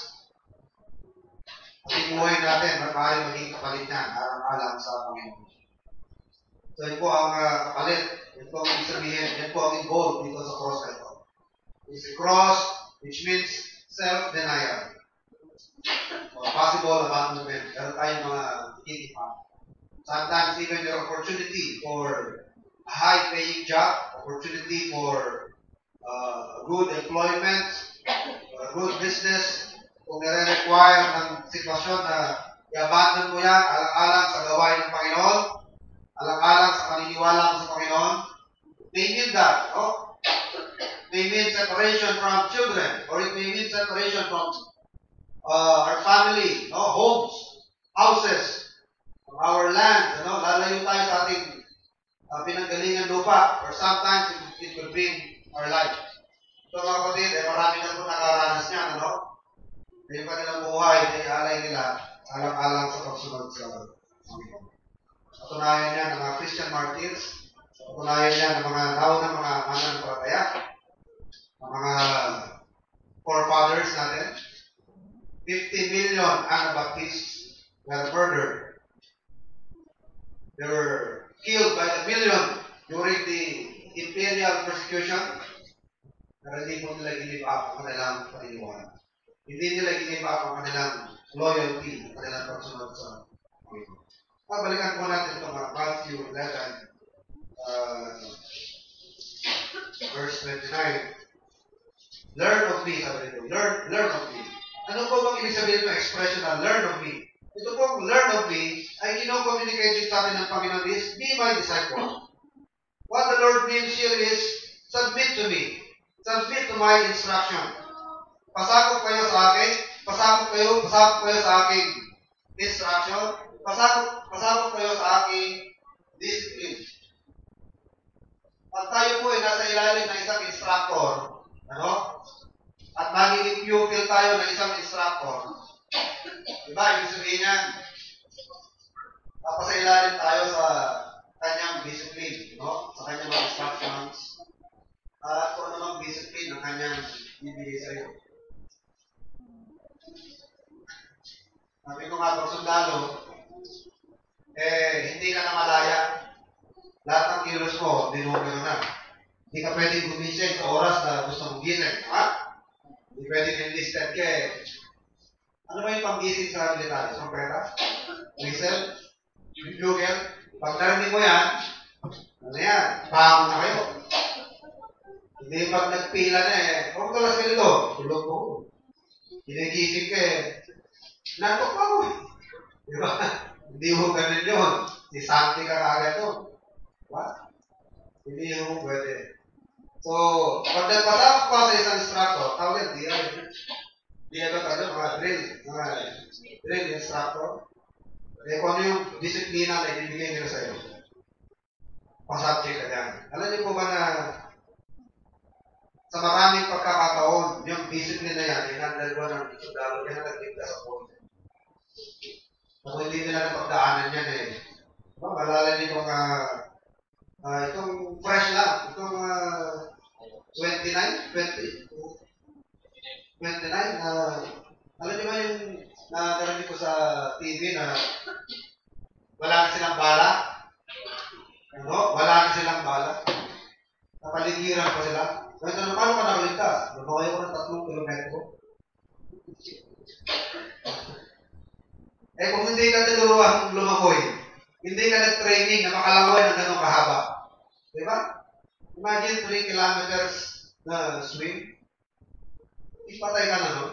ang buhay natin, maaaring maging kapalit niyan, alang-alang sa Panginoon. So, yun po ang uh, kapalit. Yun po ang ibig sabihin. Yun po ang involved dito sa cross na ito. It's a cross which means self-denial. Or possible abandonment. Meron tayong mga tinipan. Sometimes even your opportunity for a high-paying job, opportunity for uh, good employment, or a good business, kung nire-require ng sitwasyon na i-abandon mo yan alang-alang sa gawain ng Panginoon, alang-alang sa paniniwala mo sa Panginoon, may mean that, no? May mean separation from children, or it may mean separation from uh, our family, no? Homes, houses, from our land, no? Lalayo tayo sa ating uh, pinanggalingan lupa, or sometimes it, it will bring our life. So mga kapatid, eh, marami na po nakaranas niyan, ano? Yung kanilang buhay na ialay nila alang-alang sa pagsunod sa Panginoon. Patunayan niya ng mga Christian martyrs, patunayan niya ng mga naunang mga mananampalataya, ng mga forefathers natin. fifty million Anabaptists were murdered. They were killed by the million during the imperial persecution. Pero hindi mo nila give up ang kanilang paniniwala. Hindi nila give up ang kanilang loyalty, ang kanilang pagsunod sa Panginoon. Pabalikan po natin ito mga Matthew eleven, uh, verse twenty-nine. Learn of me, sabi nito. Learn, learn of me. Ano po bang ibig sabihin ng expression na learn of me? Ito pong learn of me ay ino-communicate sa atin ng Panginoon is, be my disciple. What the Lord means here is, Submit to me. Submit to my instruction. Pasakop kayo sa akin. Pasakop kayo, pasakop kayo sa aking instruction. Pasakop, pasakop kayo sa aking discipline. Pag tayo po ay nasa ilalim ng isang instructor, ano? At magiging pupil tayo ng isang instructor, diba? Ibig sabihin yan, tapos sa ilalim tayo sa kanyang discipline, no? Sa kanyang mga instructions, at kung anong discipline ng kanyang bibigay sa iyo. Sabi ko nga, pag sundalo, eh, hindi ka na malaya. Lahat ng kilos mo, dinumero na. Hindi ka pwedeng gumising sa oras na gusto mong gising. Ha? Hindi pwedeng enlisted ka eh. Ano ba yung pang-gising sa military? Sa pera? Whistle? Bugle? Pag narinig mo yan, ano yan? Bangon na kayo. Hindi pag nagpila na eh, huwag ka lang sa ganito. Tulog mo. Hinigising ka eh. Nantok pa ko eh. Di ba? Hindi mo ganun yun. Si Santi ka kagad to. What? Hindi mo pwede. So, pag nagpasakot ka sa isang instructor, tawag yan, di yan. Di yan ba tayo, mga drill, mga drill instructor. Eh, kung ano yung disiplina na ibibigay nila sa'yo, pasubject ka yan. Alam niyo po ba na sa maraming pagkakataon, yung discipline na yan, inandal ko ng sundalo, kaya nagligtas sa point. Kung hindi nila napagdaanan yan eh. Diba, malala niyo mga Uh, itong fresh lang, itong uh, twenty-nine, twenty, twenty-nine, uh, alam niyo ba yung narinig ko sa T V na wala na silang bala? Ano? Wala na silang bala. Napaligiran pa sila. Kaya ito, paano ka nakaligtas? Lumakay ko ng tatlong kilometro. Eh kung hindi ka tinuruan lumakoy, hindi ka nag-training na makalangoy ng ganong kahaba. Diba? Imagine three kilometers na swim. Ipatay ka na, no?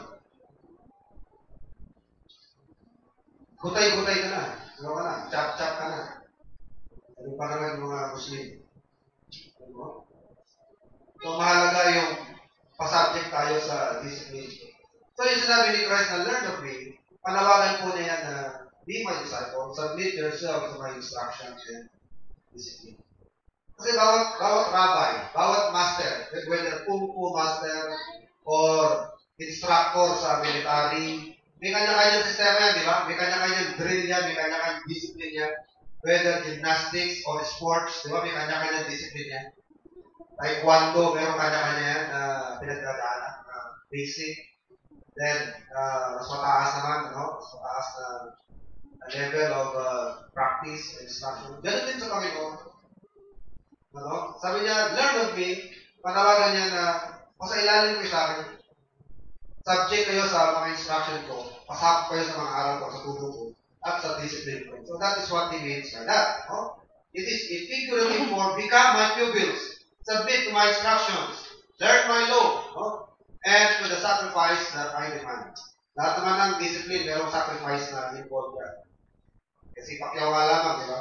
Gutay-gutay ka na. Ano ka na? Chop-chop ka na. Ano pa naman yung mga Muslim? Ano? So, mahalaga yung pasubject tayo sa discipline. So, yung sinabi ni Christ na learn of me, panawagan po niya yan na be my disciple, submit yourself to my instructions and discipline. Kasi bawat, bawat rabbi, bawat master, whether kung fu master or instructor sa military, may kanya-kanyang sistema yan, di ba? May kanya-kanyang drill yan, may kanya-kanyang discipline yan. Whether gymnastics or sports, di ba? May kanya-kanyang discipline yan. Taekwondo, meron kanya-kanya yan na uh, pinagdadaanan, uh, basic. Then, uh, mas mataas naman, no? Mas mataas na a level of uh, practice and instruction. Ganun din sa Panginoon. Ano? Sabi niya, learn of me, panawagan niya na pasailalim ko sa akin. Subject kayo sa mga instruction ko, pasakop kayo sa mga aral ko, sa tubo ko, at sa discipline ko. So that is what he means by that. No? It is a figurative form, become my pupils, submit to my instructions, learn my law, no? And to the sacrifice that I demand. Lahat naman ng discipline, merong sacrifice na involved yan. Kasi pakyaw nga lamang, di ba?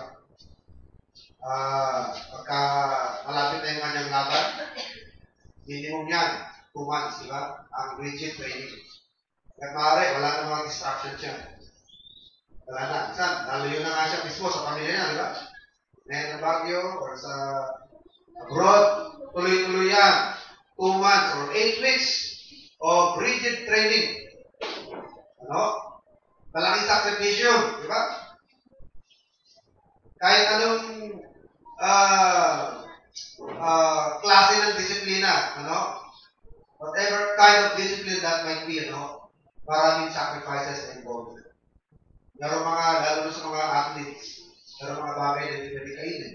Uh, pagka malapit na yung kanyang laban, minimum yan, two months, di ba? Ang rigid training. At maaari, wala na mga distractions yan. Wala na. Saan? Lalayo na nga siya mismo sa pamilya niya, di ba? Ngayon na Baguio or sa abroad, tuloy-tuloy yan. Two months or eight weeks of rigid training. Ano? Malaking sakripisyo, di ba? Kahit anong uh, uh, klase ng disiplina, ano? Whatever kind of discipline that might be, ano? Maraming sacrifices involved. Meron mga, lalo sa mga athletes, meron mga bagay na hindi pwede kainin.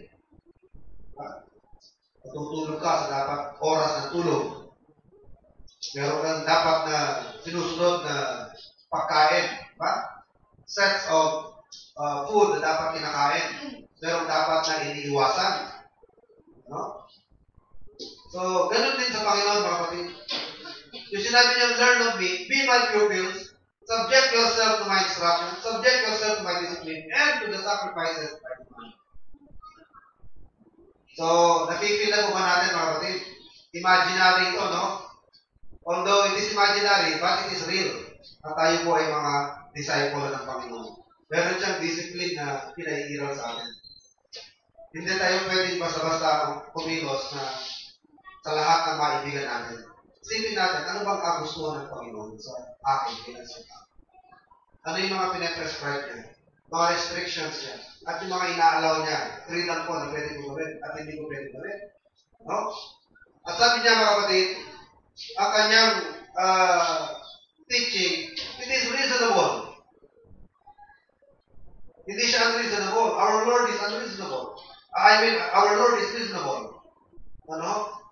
Matutulog ka sa dapat oras ng tulog. Meron kang dapat na sinusunod na pagkain, ba? Sets of uh, food na dapat kinakain. Meron dapat na iniiwasan. No? So, ganun din sa Panginoon, mga kapatid. Yung sinabi niya, learn of me, be my pupils, subject yourself to my instruction, subject yourself to my discipline, and to the sacrifices I demand. So, napipil na po ba natin, mga kapatid? imaginary ito, no? Although it is imaginary, but it is real. Na tayo po ay mga disciple ng Panginoon. Meron siyang discipline na pinaiiral sa atin. Hindi tayo pwedeng basta-basta kumilos na sa lahat ng maibigan natin. Isipin natin, ano bang kagustuhan ng Panginoon sa akin bilang sa tao? Ano yung mga pinaprescribe niya? Mga restrictions niya? At yung mga inaalaw niya? Freedom po na pwede ko gawin at hindi ko pwede gawin. No? At sabi niya mga kapatid, ang kanyang uh, teaching, it is reasonable. Hindi siya unreasonable. Our Lord is unreasonable. I mean, our Lord is reasonable. Ano?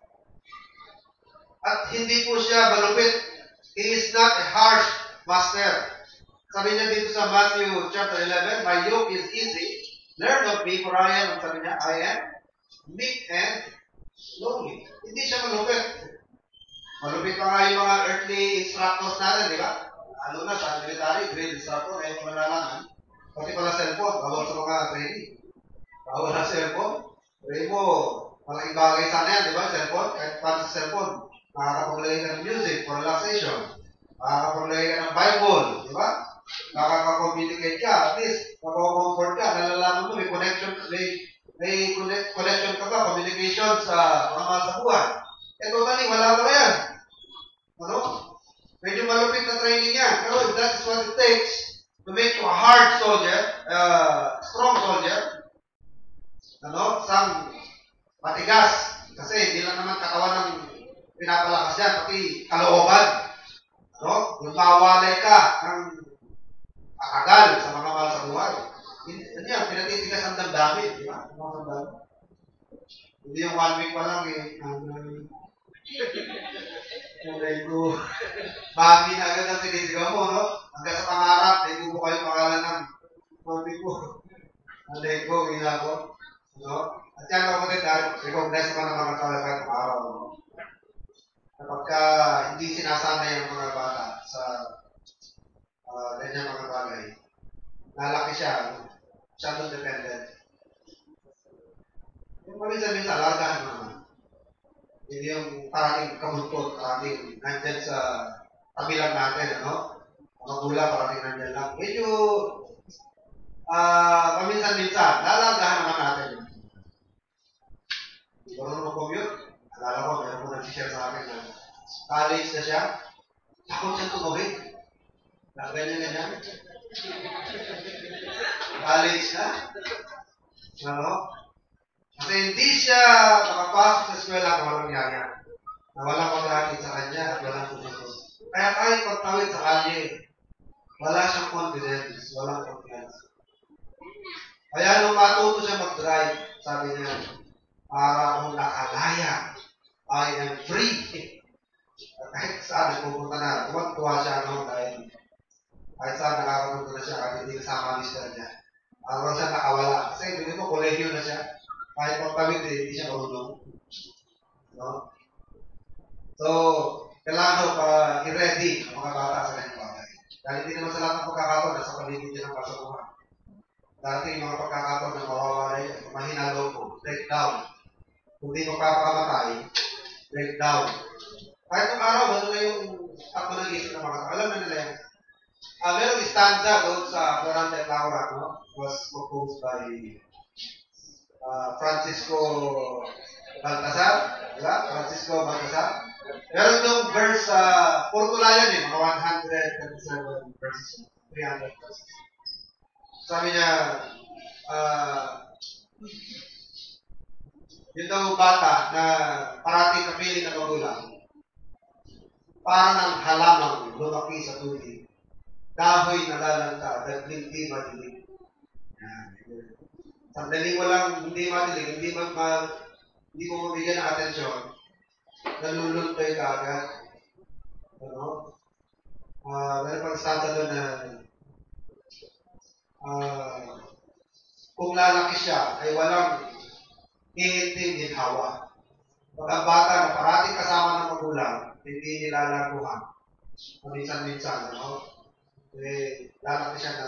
At hindi po siya malupit. He is not a harsh master. Sabi niya dito sa Matthew chapter eleven, my yoke is easy. Learn of me, for I am, sabi niya, I am meek and lowly. Hindi siya malupit. Malupit pa nga yung mga earthly instructors natin, di ba? Ano na, sa military, drill instructor, eh, malalaman. Pati pala cellphone, bawal sa mga training. Bawal na cellphone. Pwede mo, malaking bagay sana yan, di ba? Cellphone, kahit paano sa cellphone. Makakapaglagay ka ng music for relaxation. Makakapaglagay ka ng Bible, di ba? Makaka-communicate ka, at least, makaka-comfort ka, nalalaman mo, may connection, may, may connect, connection ka ba, communication sa mga mahal sa buhay. Eh, totally, wala pa yan. Ano? Medyo malupit na training yan. Pero if that is what it takes to make you a hard soldier, uh, strong soldier, ano, sang matigas, kasi hindi lang naman katawan ng pinapalakas yan, pati kalooban. No? Yung mawalay ka ng akagal sa mga mahal sa buhay. Hindi yan, pinatitigas ang damdamin, di ba? Hindi yung one week pa lang eh. Kulay ko. Mami na agad ang sinisigaw mo, no? Hanggang sa pangarap, naigubo kayo pangalan ng mami ko. Alay ko, ina ko. No? At yan ako din dahil recognize mo ng mga talaga ng araw. No? Kapag ka hindi sinasanay ang mga bata sa uh, ganyan mga bagay, lalaki siya, siya doon dependent. Yung paminsan-minsan, largahan mo naman. Hindi yung parating kabuntot, parating nandyan sa tabi lang natin, ano? Mga gula, parating nandyan lang. Medyo, uh, paminsan-minsan, lalagahan naman natin. Marunong mag-commute? Alala ko, meron mo nag-share sa akin na college na siya. Takot siya tumawid. Ganyan-ganyan. College na. Ano? Kasi hindi siya makapasok sa eskwela na walang yaya. Na walang maghatid sa kanya at walang tututos. Kaya kahit pagtawid sa kalye, wala siyang confidence, walang confidence. Kaya nung matuto siya mag-drive, sabi niya, para akong nakalaya, I am free. At kahit saan nagpupunta na, tuwag-tuwa siya no, dahil kahit saan nakakapunta na siya, kahit hindi kasama mister niya. Araw siya nakawala. Kasi hindi mo, kolegyo na siya. Kahit pagpawid, eh, hindi siya marunong. No? So, kailangan daw pa i-ready ang mga bata sa kanyang bagay. Dahil hindi naman sa lahat ng pagkakataon na sa paligid niya ng kasabuhan. Dati yung mga pagkakataon na mawawala yun, mahina daw po, breakdown. Kung di magpapakamatay, breakdown. Kahit ng araw, ano na yung takbo ng isip ng mga tao. Alam na nila yan. Uh, merong stanza doon sa Florante at Laura, no? Was composed by uh, Francisco Baltasar. Diba? Francisco Baltasar. Meron yung verse sa uh, Portulayan eh, mga one hundred twenty-seven verses, three hundred verses. Sabi niya, uh, yun daw bata na parating kapiling na magulang, para ng halamang lumaki sa tubig. Kahoy na lalanta, dagling di madilig. Sandali walang hindi madilig, hindi mag, mag hindi mo mabigyan ng atensyon, naluluntay ka agad. Ano? Uh, meron pang stanza doon na uh, kung lalaki siya, ay walang hihinting ginhawa. Pag ang bata na parating kasama ng magulang, hindi nilalaguhan. Minsan-minsan, ano? Eh, lalaki siya na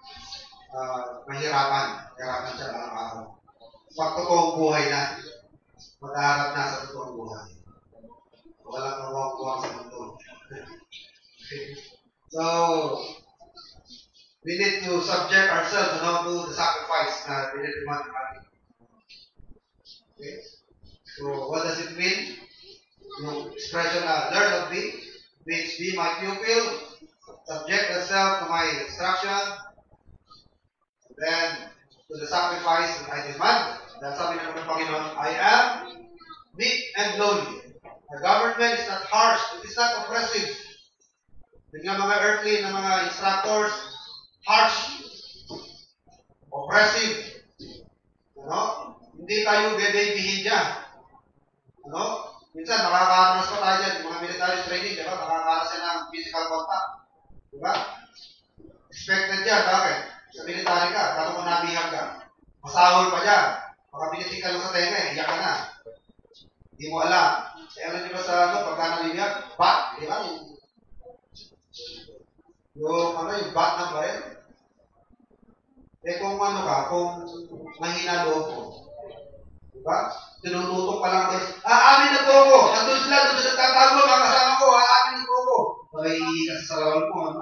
uh, mahirapan. Mahirapan siya araw-araw. Pag totoong buhay na. maghaharap na sa totoong buhay. Walang kawang-kawang sa mundo. So, we need to subject ourselves to know to the sacrifice na dinidemand ng ating. Okay? So, what does it mean? Yung expression na learn of me means be my pupil, subject yourself to my instruction, and then to the sacrifice that I demand. Dahil sabi ng Panginoon, I am meek and lowly. The government is not harsh, it is not oppressive. Biglang mga earthly na mga instructors, harsh, oppressive. Ano? Hindi tayo bebebihin dyan. Ano? Minsan, nakakaranas pa tayo dyan, mga military training, di ba? Nakakaranas yan ng physical contact. Di ba? Expected yan. Bakit? Sa military ka, kano kung nabihag ka. Masahol pa dyan. Baka pinitik ka lang sa tenga eh, iyak ka na. Hindi mo alam. Eh, ano nyo ba sa ano, pagka nabihag? Bat, di ba? Yung, yung, ano, yung bat ng baril. Eh, kung ano ka, kung mahina loob mo, di ba? Tinututok pa lang doon. Aamin na po ako. Nandun sila, doon sila nagtatago, mga kasama ko. Aamin na po ako. Mahihihi ka sa salawal mo, ano?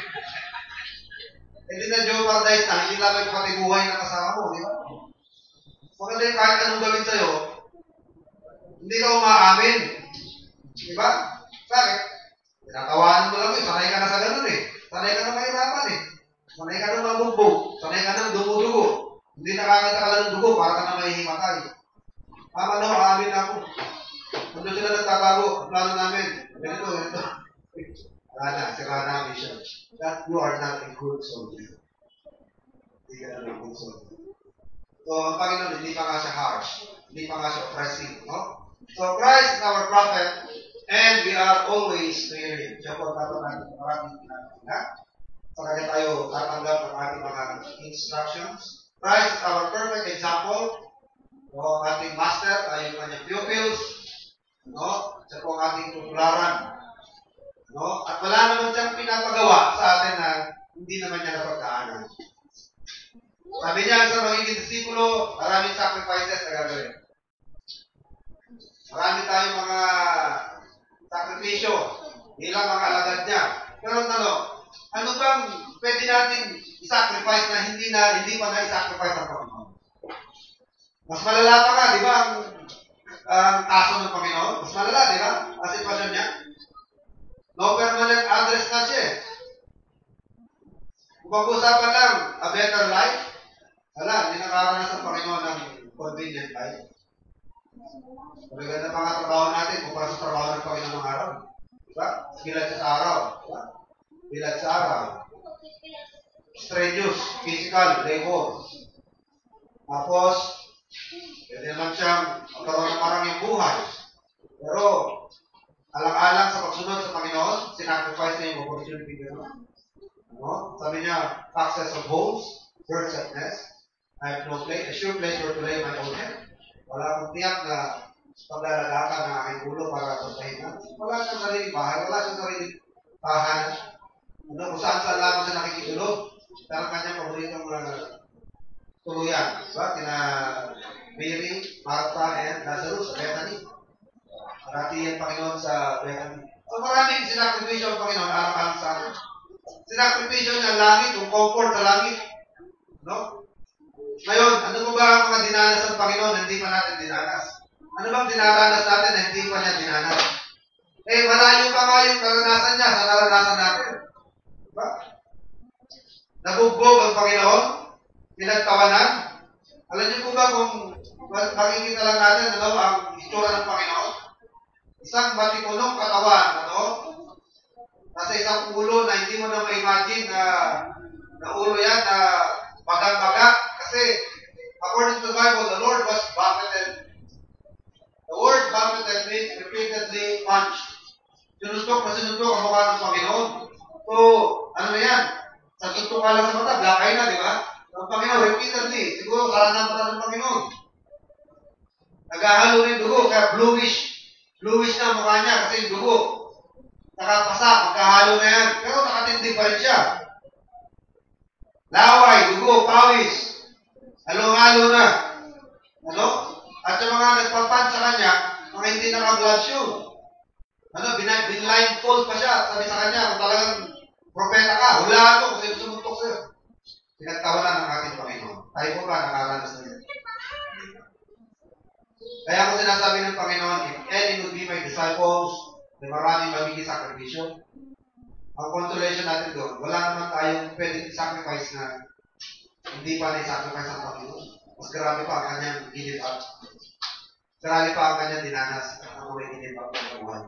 Hindi na jeopardize na, hindi lang nagpatiguhay ng kasama mo, di ba? Maganda yung kahit anong gawin sa'yo, hindi ka umaamin. Di ba? Bakit? Tinatawanan mo lang eh. Sanay ka na sa ganun eh. Sanay ka na mahirapan eh. Sanay ka na mabugbog. Sanay ka na dumudugo. Hindi nakakita ka lang ng dugo para ka na mahihimatay. Tama na, aamin ako. Kung sila nagtatago, ang plano namin, ganito, ganito. Wala na, sira na ang mission. That you are not a good soldier. Hindi ka na a good soldier. So, ang Panginoon, hindi pa nga siya harsh. Hindi pa nga siya oppressive, no? So, Christ is our prophet, and we are always to hear Him. Siya po, dapat natin maraming pinagpina. Sa kanya tayo tatanggap ng ating mga instructions. Christ is our perfect example. O ating master ay yung kanyang pupils, no? Siya po ang ating tutularan, no? At wala naman siyang pinapagawa sa atin na hindi naman niya napagdaanan. Sabi niya sa magiging disipulo, maraming sacrifices na gagawin. Marami tayong mga sakripisyo bilang mga alagad niya. Pero ano, ano bang pwede natin i-sacrifice na hindi na hindi pa na-i-sacrifice ang Panginoon? Mas malala pa nga, di ba, ang, ang kaso ng Panginoon? Mas malala, di ba? Ang sitwasyon niya. No permanent address na siya. Kung pag-usapan lang, a better life, wala, hindi nakaranas ang Panginoon ng convenient life. Maganda pa nga trabaho natin kumpara sa trabaho ng Panginoon ng araw. Di ba? Bilad sa araw. Diba? Bilad sa araw. Strenuous, physical, labor. Tapos, pwede naman siyang magkaroon ng parang yung buhay. Pero, alang-alang sa pagsunod sa Panginoon, sinacrifice na yung opportunity niya. Ano? Sabi niya, taxes of homes, birds of nest. I have no place, a sure place where to lay my own head. Wala akong tiyak na paglalagakan ng aking ulo para pagpahinga. Wala siyang sariling bahay, wala siyang sariling tahanan. Ano, kung saan saan lamang siya nakikitulog. Pero ang kanyang paboritong uh, tuluyan. Diba? Kina Mary, Martha, and Lazarus sa Bethany. Marati yan Panginoon sa Bethany. So maraming sinakripisyo ang Panginoon alang-alang sa atin. Sinakripisyo niya ang langit, yung comfort sa langit. No? Ngayon, ano mo ba ang mga dinanas ng Panginoon na hindi pa natin dinanas? Ano bang dinaranas natin na hindi pa niya dinanas? Eh, malayo pa nga yung karanasan niya sa naranasan natin. Diba? Nabugbog ang Panginoon, pinagtawanan. Alam niyo po ba kung makikita lang natin ano, ang itsura ng Panginoon? Isang matipunong katawan, ano? Nasa isang ulo na hindi mo na ma-imagine na, na ulo yan na bagang-baga. Kasi, according to the Bible, the Lord was buffeted. The word buffeted means repeatedly punched. Sinuntok na sinuntok ang mukha ng Panginoon. So, ano na yan? Sa suntok ka lang sa mata, black eye na, di ba? Ang Panginoon, repeatedly. Siguro, karanan pa ng Panginoon. Naghahalo na yung dugo, kaya bluish. Bluish na ang mukha niya kasi yung dugo. Nakapasa, magkahalo na yan. Pero nakatindi pa rin siya. Laway, dugo, pawis. Halong-halo na. Ano? At yung mga nagpapan sa kanya, mga hindi naka-blood shoe. Ano, binblindfold pa siya. Sabi sa kanya, kung talagang propeta ka, hulaan mo kung sino sumuntok sa'yo. Pinagtawanan ng ating Panginoon. Tayo po ba nakaranas na yan? Kaya ako sinasabi ng Panginoon, if any would be my disciples, may maraming magiging sakripisyo. Ang consolation natin doon, wala naman tayong pwedeng sacrifice na hindi pa na-sacrifice ang Panginoon. Mas grabe pa ang kanyang give up. Grabe pa ang kanyang dinanas at ako may give up ng buhay.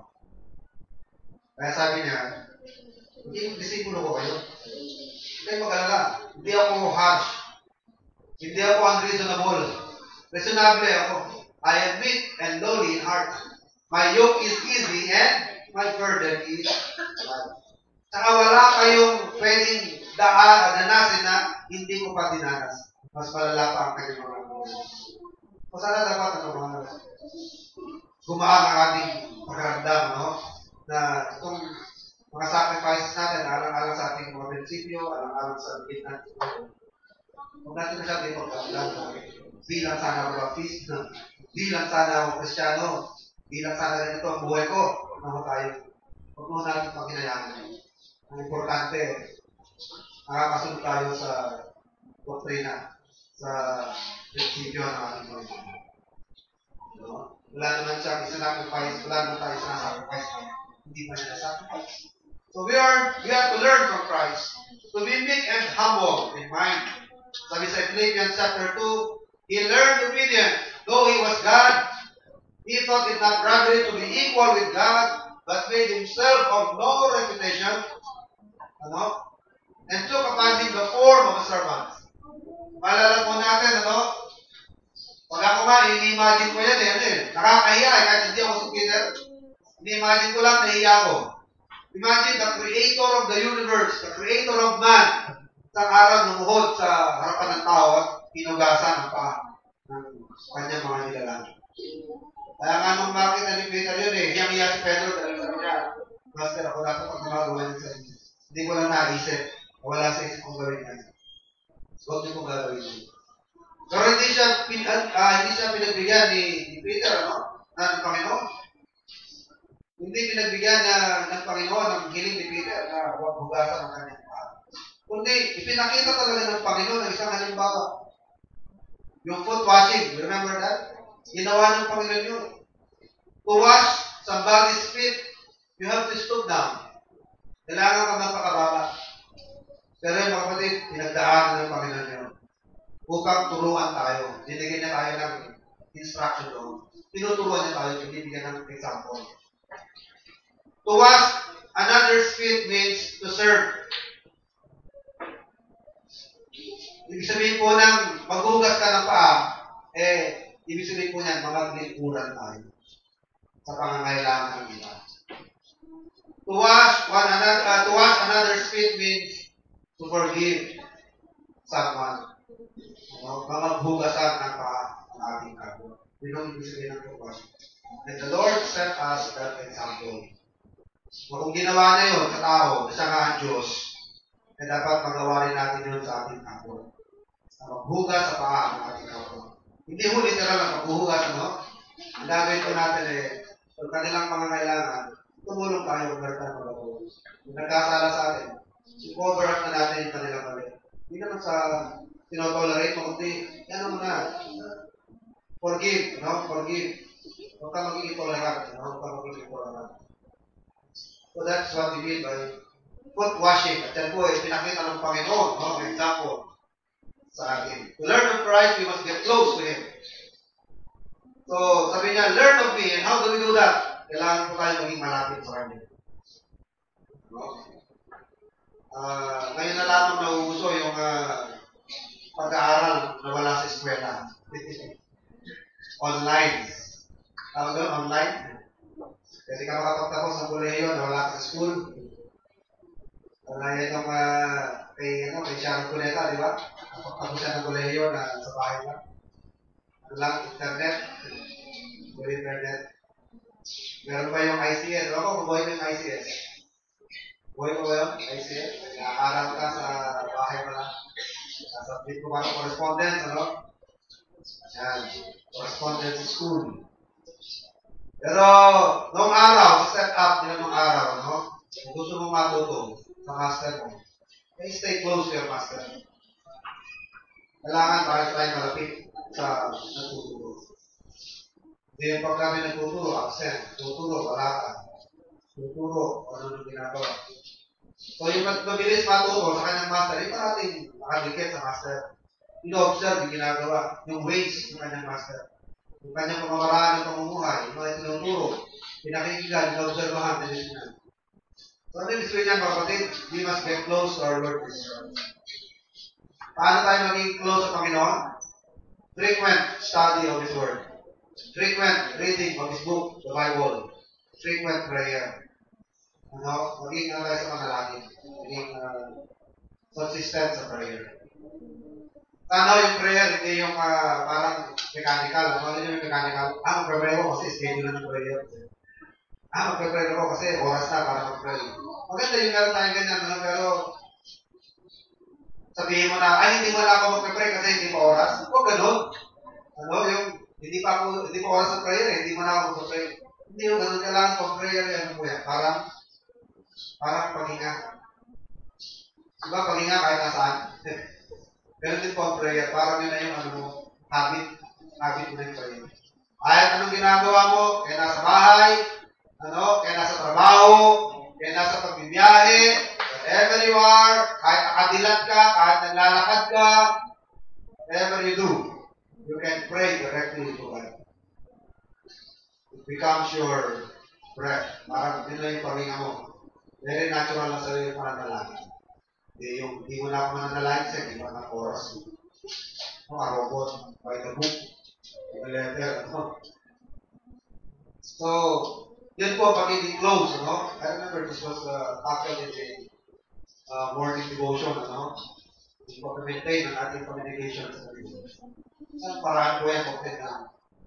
Kaya sabi niya, hindi yung disipulo ko kayo. Hindi mag-alala. Hindi ako harsh. Hindi ako unreasonable. Reasonable ako. I am meek and lowly in heart. My yoke is easy and my burden is light. Saka wala kayong pwedeng daan, danasin na hindi ko pa dinanas. Mas malala pa ang kanyang mga buhay. So sana dapat ano mga gumaan ang ating pagkaramdam, no? Na itong mga sacrifices natin, alang-alang sa ating mga prinsipyo, alang-alang sa bigit natin. Huwag natin na siya pagkaramdam. Bilang sana ako baptist, bilang sana ako kristyano, bilang sana ganito ang buhay ko, huwag naman tayo. Huwag naman natin pagkinayaman. Ang importante, nakakasunod tayo sa doktrina, sa prinsipyo ng ating Panginoon. No? Wala naman siyang isinasacrifice, wala naman tayo isinasacrifice, hindi pa siya sacrifice. So we are, we are to learn from Christ, to be meek and humble in mind. Sabi sa Philippians chapter two, he learned obedience, though he was God. He thought it not robbery to be equal with God, but made himself of no reputation, ano? And took upon him the form of a servant. Maalala po natin, ano? Pag ako nga, ini-imagine ko yan eh, ano eh. Nakakahiya eh, kahit hindi ako si Peter. Ini-imagine ko lang, nahiya ako. Imagine the creator of the universe, the creator of man, isang araw lumuhod sa harapan ng tao at inugasan ang paa ng kanyang mga nilalang. Kaya nga nung makita ni Peter yun eh, hiyang-hiya si Pedro dahil sa kanya, Master, ako na ito pag gumagawa niyo sa inyo. Hindi ko lang naisip, wala sa isip kong gawin yan. Huwag niyo kong gagawin yun. Pero hindi siya, pin, uh, hindi siya pinagbigyan ni, ni Peter, ano? Na ng Panginoon. Hindi pinagbigyan na ng Panginoon ang hiling ni Peter na huwag hugasan ang kanyang paa. Kundi, ipinakita talaga ng Panginoon ang isang halimbawa. Yung foot washing, remember that? Ginawa ng Panginoon yun. To wash somebody's feet, you have to stoop down. Kailangan ka magpakababa. Pero yung mga kapatid, pinagdaanan ng Panginoon yun. Upang turuan tayo. Dinigyan niya tayo ng instruction doon. Tinuturuan niya tayo, binibigyan ng example. To wash another's feet means to serve. Ibig sabihin po ng maghugas ka ng paa, eh, ibig sabihin po niyan, mamaglikuran tayo sa pangangailangan ng iba. To wash one another, uh, to wash another's feet means to forgive someone. No? Mamaghugasan ng paa ng ating kapwa. Yun ang ibig sabihin ng pagwas. And the Lord set us that example. So, kung ginawa niya yun sa tao, sa nga ang Diyos, eh dapat magawa rin natin yun sa ating kapwa. Maghugas sa paa ng ating kapwa. Hindi ho literal na maghuhugas, no? Ang gagawin po natin eh, kung kanilang pangangailangan, tumulong tayo kung meron tayo magagawa. Kung nagkasala sa atin, i-cover up na natin yung kanilang mali. Hindi naman sa tinotolerate mo, kundi, yan mo na. Forgive, no? Forgive. Huwag ka magiging tolerant, no? Huwag ka magiging tolerant. So that's what we mean by foot washing. At yan po, eh, pinakita ng Panginoon, no? Ang example sa atin. To learn of Christ, we must get close to Him. So, sabi niya, learn of me. And how do we do that? Kailangan po tayo maging malapit sa Kanya. No? Uh, ngayon na lamang nauuso yung uh, pag-aaral na wala sa eskwela. Online. Tawag doon, online. Kasi ka makapagtapos ng kolehiyo na wala ka sa school. Wala yan yung uh, kay, ano, kay Sharon Cuneta, di ba? Nakapagtapos siya ng kolehiyo na sa bahay lang. Ano lang, internet. Good internet. Meron ba yung I C S? Ano ko, mabuhay mo yung I C S? Buhay mo ba yung I C S? Nakakaral ka sa bahay mo lang. Nasubmit mo ba ng correspondence, ano? Yan. Correspondence school. Pero, noong araw, sa step up nila noong araw, no? Kung gusto mong matuto sa master mo, eh, stay close to your master. Kailangan tayo tayo malapit sa nagtuturo. Hindi yung pag kami nagtuturo, absent. Tuturo, wala ka. Tuturo, ano nung ginagawa. So, yung mabilis matuto sa kanyang master, yung parating nakadikit sa master. Ino-observe yung ginagawa, yung ways ng kanyang master. Yung kanyang pamamaraan ng pamumuhay, yung mga tinuturo, pinakikigan, ino-observahan, tinitinan. So, ano yung gusto niyan, mga kapatid? We must get close to our Lord Jesus. Paano tayo maging close sa Panginoon? Frequent study of His Word. Frequent reading of His book, the Bible. Frequent prayer. Ano? Maging ano tayo sa manalangin. Maging uh, consistent sa prayer. Ano yung prayer? Hindi yung uh, parang mechanical. Ano yun yung mechanical? Ah, mag-pray ako kasi schedule na ng prayer. Ah, mag-pray ako kasi oras na para mag-pray. Maganda yung meron tayong ganyan. Ano? Pero sabihin mo na, ay, hindi mo na ako mag-pray kasi hindi pa oras. O, ganun. Ano, yung, hindi pa ako, hindi pa oras ng prayer eh. Hindi mo na ako mag-pray. Hindi yung ganun. Kailangan pag prayer eh, ano po yan? Parang, parang paghinga. Diba, paghinga kahit nasaan? Ganun din po ang prayer. Parang yun na yung, ano mo, habit. Habit mo na yung prayer. Kahit anong ginagawa mo, kaya nasa bahay, ano, kaya nasa trabaho, kaya nasa pagbibiyahe, whatever you are, kahit nakadilat ka, kahit naglalakad ka, whatever you do, you can pray directly to God. It becomes your breath. Parang yun lang yung paghinga mo. Very natural na sa'yo yung pananalangin. Hindi yung, hindi mo na ako mananalangin sa hindi pa na oras. No, a robot, by the book, by the letter, ano. So, yun po, pagiging close, ano? I remember this was uh, tackled in the uh, morning devotion, ano? Yung pag-maintain ang ating communication sa Diyos. Saan paraan po yan, pagkain na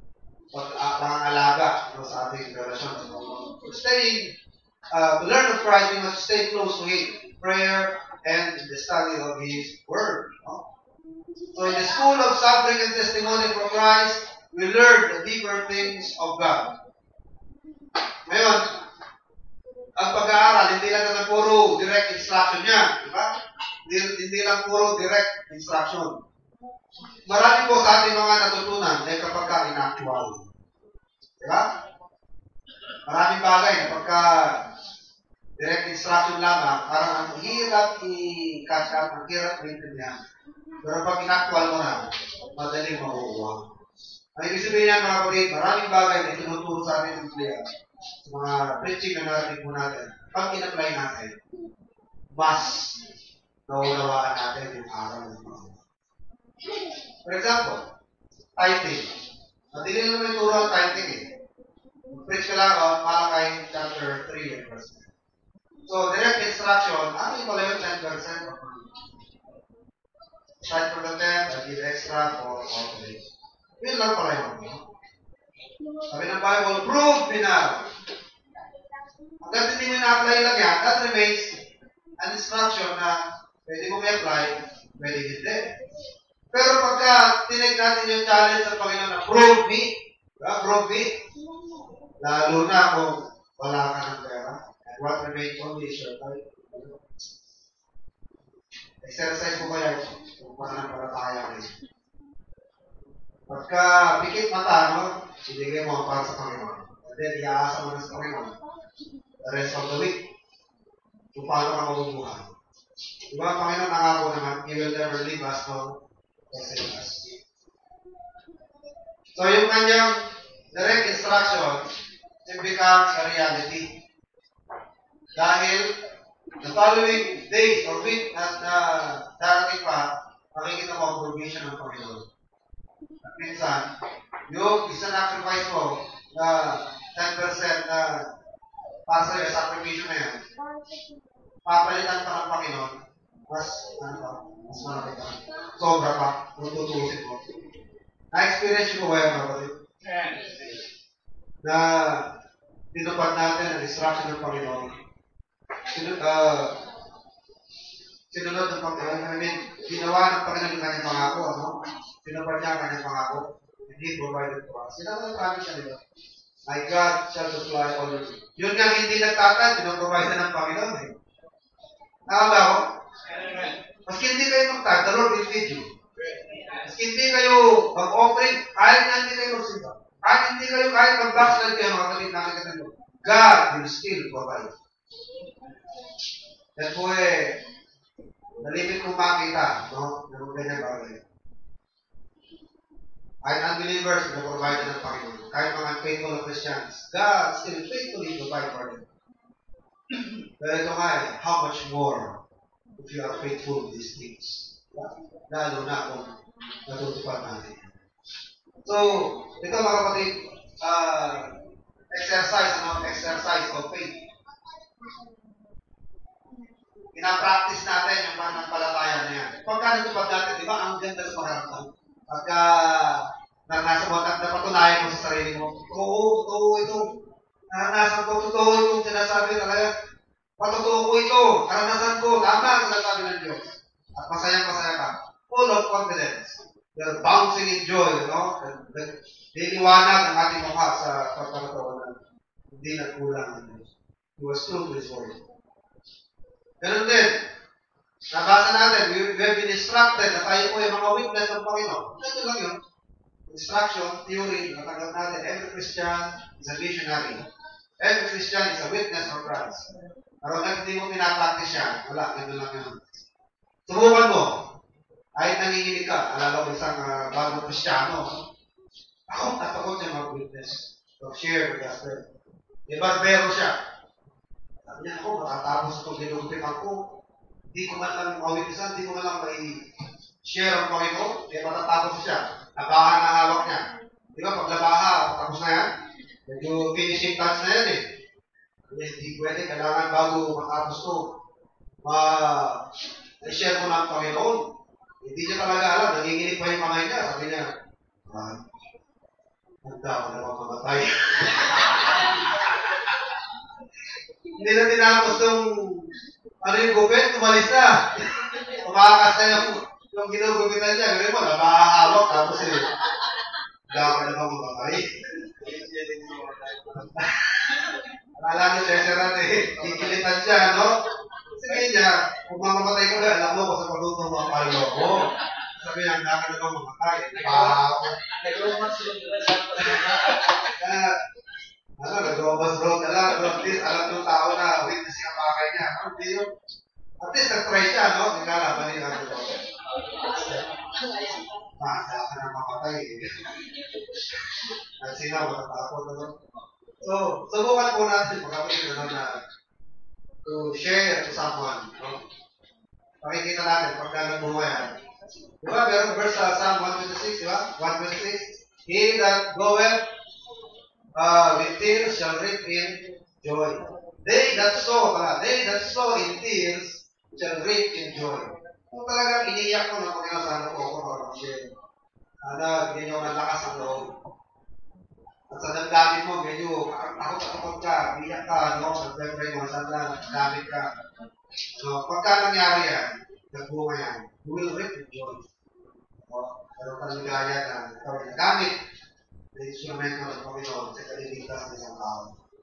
pag-alaga no, sa ating relasyon sa Panginoon. So, staying, uh, to learn of Christ, we must stay close to Him. Prayer and the study of His Word. No? So, in the school of suffering and testimony for Christ, we learn the deeper things of God. Ngayon, ang pag-aaral, hindi lang naman puro direct instruction niya. Di ba? Hindi, hindi lang puro direct instruction. Marami po sa ating mga natutunan ay kapag ka inactual. Di ba? Maraming bagay na pagka direct instruction lamang, parang ang hirap i-catch up, ang hirap maintindihan. Pero pag inactual mo na, madaling makukuha. Ang ibig sabihin niyan, mga kapatid, maraming bagay na itinuturo sa atin ng Biblia. Sa mga preaching na narinig po natin, pag in-apply natin, mas naunawaan natin yung araw ng mga. For example, tithing. Madali na naman yung turo ang tithing eh. Preach ka lang about Malakay chapter three and verse nine. So, direct instruction, ano yung pala yung ten percent? Start from the ten, I give extra for offering. Yun lang pala yun. Sabi ng Bible, prove me now. Hanggang hindi mo na-apply lang yan, that remains an instruction na pwede mo may-apply, pwede hindi. Pero pagka tinag natin yung challenge sa Panginoon na prove me, diba? Prove me, lalo na kung wala ka ng pera, and what remains only is your time. Exercise mo kaya kung pananampalataya kayo. Pagka pikit mata, no, sinigay mo para sa Panginoon. And then, iaasa mo na sa Panginoon the rest of the week kung paano ka mabubuhay. Diba, Panginoon, nangako naman, He will never leave us, no, forsake us. So, yung kanyang direct instruction, it becomes a reality. Dahil, the following days or week na, na darating pa, makikita mo ang provision ng Panginoon. At minsan, yung isa sacrifice mo na ten percent na para sa'yo, sacrifice na yan, papalitan pa ng Panginoon, mas, ano pa, mas malaki pa. Sobra pa, kung tutusin mo. Na-experience ko ba yan, mga kapatid? Na tinupad natin ang instruction ng Panginoon. Sinunod, uh, sinunod ng Panginoon, I mean, ginawa ng Panginoon yung kanyang pangako, ano? Tinupad niya ang kanyang pangako. And He provided for us. Yun ang promise niya, di ba? My God shall supply all your needs. Yun nga hindi nagtatag, pinaprovide na ng Panginoon eh. Nakala ko? Maski hindi kayo magtag, the Lord will feed you. Maski hindi kayo mag-offering, kahit na hindi kayo magsimba. Kahit hindi kayo, kahit mag-backslide kayo, mga kapit namin katanong, God will still provide. Yan po eh, nalimit kong makita, no? Yung ganyan bagay. Kahit unbelievers, pinaprovide ng Panginoon. Kahit mga faithful na Christians, God still faithfully provide for them. Pero ito nga eh, how much more if you are faithful in these things? Lalo na kung natutupad natin. So, ito mga kapatid, uh, exercise, ano? Exercise of faith. Pinapractice natin yung pananampalataya na yan. Pagka natupad natin, di ba, ang ganda sa pakiramdam. Pagka naranasan mo at napatunayan mo sa sarili mo, oo, totoo ito. Naranasan ko, totoo itong sinasabi talaga. Patotoo ko ito. Naranasan ko, tama ang sinasabi ng Diyos. At masayang-masaya ka. Full of confidence. You're bouncing in joy, no? Liliwanag ang ating mukha sa pagkakataon na hindi nagkulang ng Diyos. He was true to His word. Ganun din. Nabasa natin, we, we have been instructed na tayo po yung mga witness ng Panginoon. Ito lang yun. Instruction, theory, natanggap natin. Every Christian is a missionary. Every Christian is a witness for Christ. Pero kung hindi mo pinapractice yan, wala, ganun lang yun. Subukan mo. Kahit nanginginig ka, alala ko isang uh, bagong Kristiyano. Ako, natakot siya mag-witness. Mag-share the gospel. May barbero siya. Sabi niya, ako, matatapos itong ginugpitan ko. Hindi ko man lang mawitnessan, hindi ko man lang may share ang Panginoon. Kaya matatapos siya. Labahan na hawak niya. Di ba, pag labaha, tapos na yan. Medyo finishing touch na yan eh. Hindi pwede, kailangan bago matapos to. Ma-share ko na ang Panginoon. Hindi niya talaga alam, nanginginig pa yung kamay niya. Sabi niya, ah, handa ako na mamatay. Hindi na tinapos yung, ano yung gupit, tumalis na. Tumakas na yung, yung ginugupitan niya. Gawin mo, nabahahawak, tapos eh, handa ako na mamatay. Akala niyo, Cesar, eh, kikilitan siya, no? Sabi niya, kung mamamatay ko na, alam mo ko sa pagluto mo ang palo ko. Sabi niya, handa ka na bang mamatay? Wow! Kaya, ano, nag-robas road ka lang. At least, alam ng tao na witness yung pakay niya. Hindi yun. At least, nag-try siya, no? Hindi ka naman yung ano. Handa ka na mamatay. At sinaw, matatakot, no? So, subukan po natin, magkapit na na to share to someone. No? Pakikita natin pagka nabuhay yan. Di ba? Merong verse sa Psalm one twenty-six, di ba? one twenty-six. He that goeth uh, with tears shall reap in joy. They that sow, pala, they that sow in tears shall reap in joy. Kung talagang iniiyak ko na Panginoon, sana po ako makapag-share. Sana, bigyan nyo ng lakas ang loob. At sa damdamin mo, medyo takot-takot ka, biyak ka, no? Siyempre mo, sana damit ka. So, pagka nangyari yan, nagbunga yan, you will reap in joy. No? Pero kaligaya na, ikaw ay nagamit na instrumento ng Panginoon sa kaliligtas ng isang tao.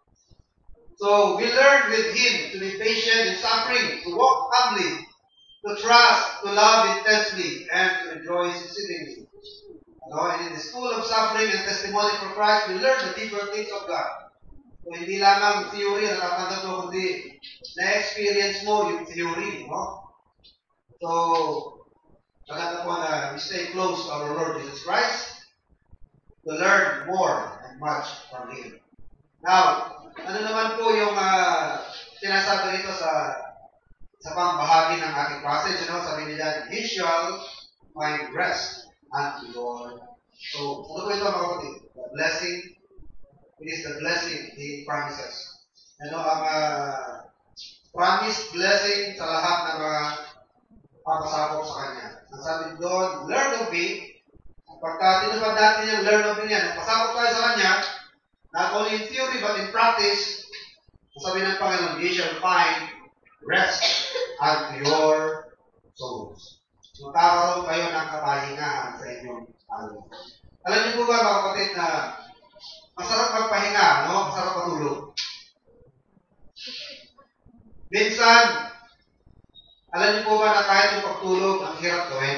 So, we learned with Him to be patient in suffering, to walk humbly, to trust, to love intensely, and to rejoice exceedingly. No, and in the school of suffering and testimony for Christ, we learn the deeper things of God. So, hindi lamang theory na natatanggap mo, kundi na-experience mo yung theory, no? So, maganda po na we stay close to our Lord Jesus Christ to learn more and much from Him. Now, ano naman po yung uh, sinasabi rito sa sa pangbahagi ng ating passage, you know, sabi nila, He shall find rest unto your soul. So, ano po ito mga kapatid? The blessing, it is the blessing He promises. Ano ang uh, promised blessing sa lahat ng mga papasabok sa Kanya. Ang sabi doon, learn of me. Pagka tinupad natin yung learn of me niya, pasabok tayo sa Kanya, not only in theory but in practice, sabi ng Panginoon, ye shall find rest unto your souls. Magkakaroon kayo ng kapahingahan sa inyong kaluluwa. Alam niyo po ba, mga kapatid, na masarap magpahinga, no? Masarap matulog. Minsan, alam niyo po ba na kahit yung pagtulog, ang hirap gawin?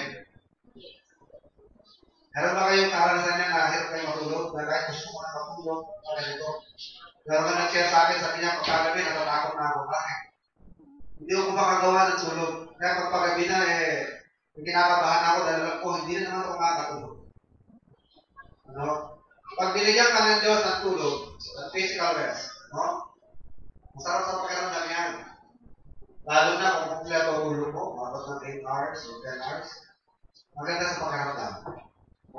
Meron ba kayong karanasan niya na hirap kayo matulog? Na kahit gusto mo na matulog, parang ito. Meron ka nag-share sa akin, sabi niya, pagkagabi, natatakot na ako. Bakit? Hindi ako makagawa ng tulog. Kaya pagpagabi na, eh, yung kinakabahan ako dahil alam ko, hindi na naman ako makakatulog. Ano? Pag binigyan ka ng Diyos ng tulog, ng physical rest, no? Masarap sa pakiramdam yan. Lalo na kung kompleto ang ulo mo, mabot ng eight hours or ten hours, maganda sa pakiramdam. No?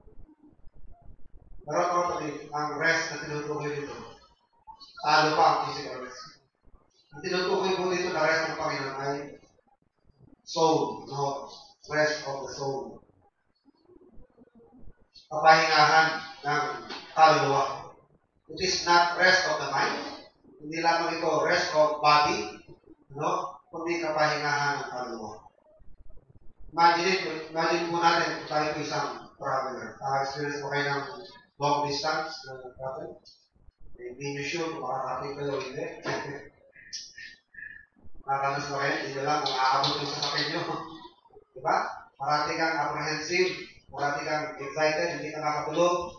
Pero ako pati, ang rest na tinutukoy dito, talo pa ang physical rest. Ang tinutukoy mo dito na rest ng Panginoon ay soul, no? Rest of the soul. Kapahingahan ng kaluluwa. It is not rest of the mind. Hindi lamang ito rest of body, no? Kundi kapahingahan ng kaluluwa. Imagine, imagine po natin kung tayo po isang traveler. Naka-experience po kayo ng long distance na travel. Hindi nyo sure kung makakarating kayo o hindi. Nakakalas ba kayo? Hindi lang kung aabot yung sasakyan nyo. Diba? Marati kang apprehensive, marati kang excited, hindi ka nakatulog.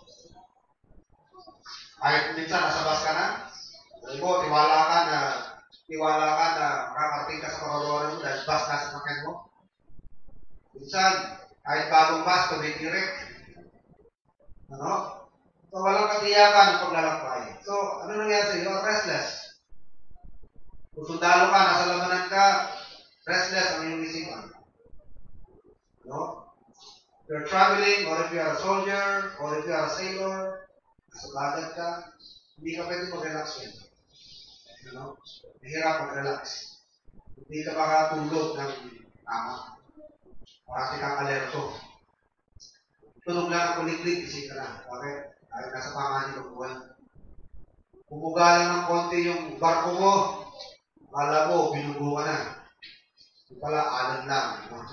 Kahit minsan, nasa bus ka na, sabi mo, tiwala ka na, tiwala ka na makakarating ka sa pagkaroon mo dahil bus na sa sasakyan mo. Minsan, kahit bagong bus, tumitirek. Ano? So, walang katiyakan ng paglalakbay. So, ano nangyari sa iyo? Restless. Kung sundalo ka, nasa lamanan ka, restless ang iyong isipan. No? If you're traveling, or if you are a soldier, or if you are a sailor, nasa dagat ka, hindi ka pwede mag-relax yun. No? Mahirap mag-relax. Hindi ka makatulog ng tama. Parati kang alerto. Tulog lang ang kuliklik, isip ka na. Bakit? Kahit nasa panganin ng buwan. Bumuga lang ng konti yung barko mo, akala mo, binugo ka na. Yung pala, alam lang.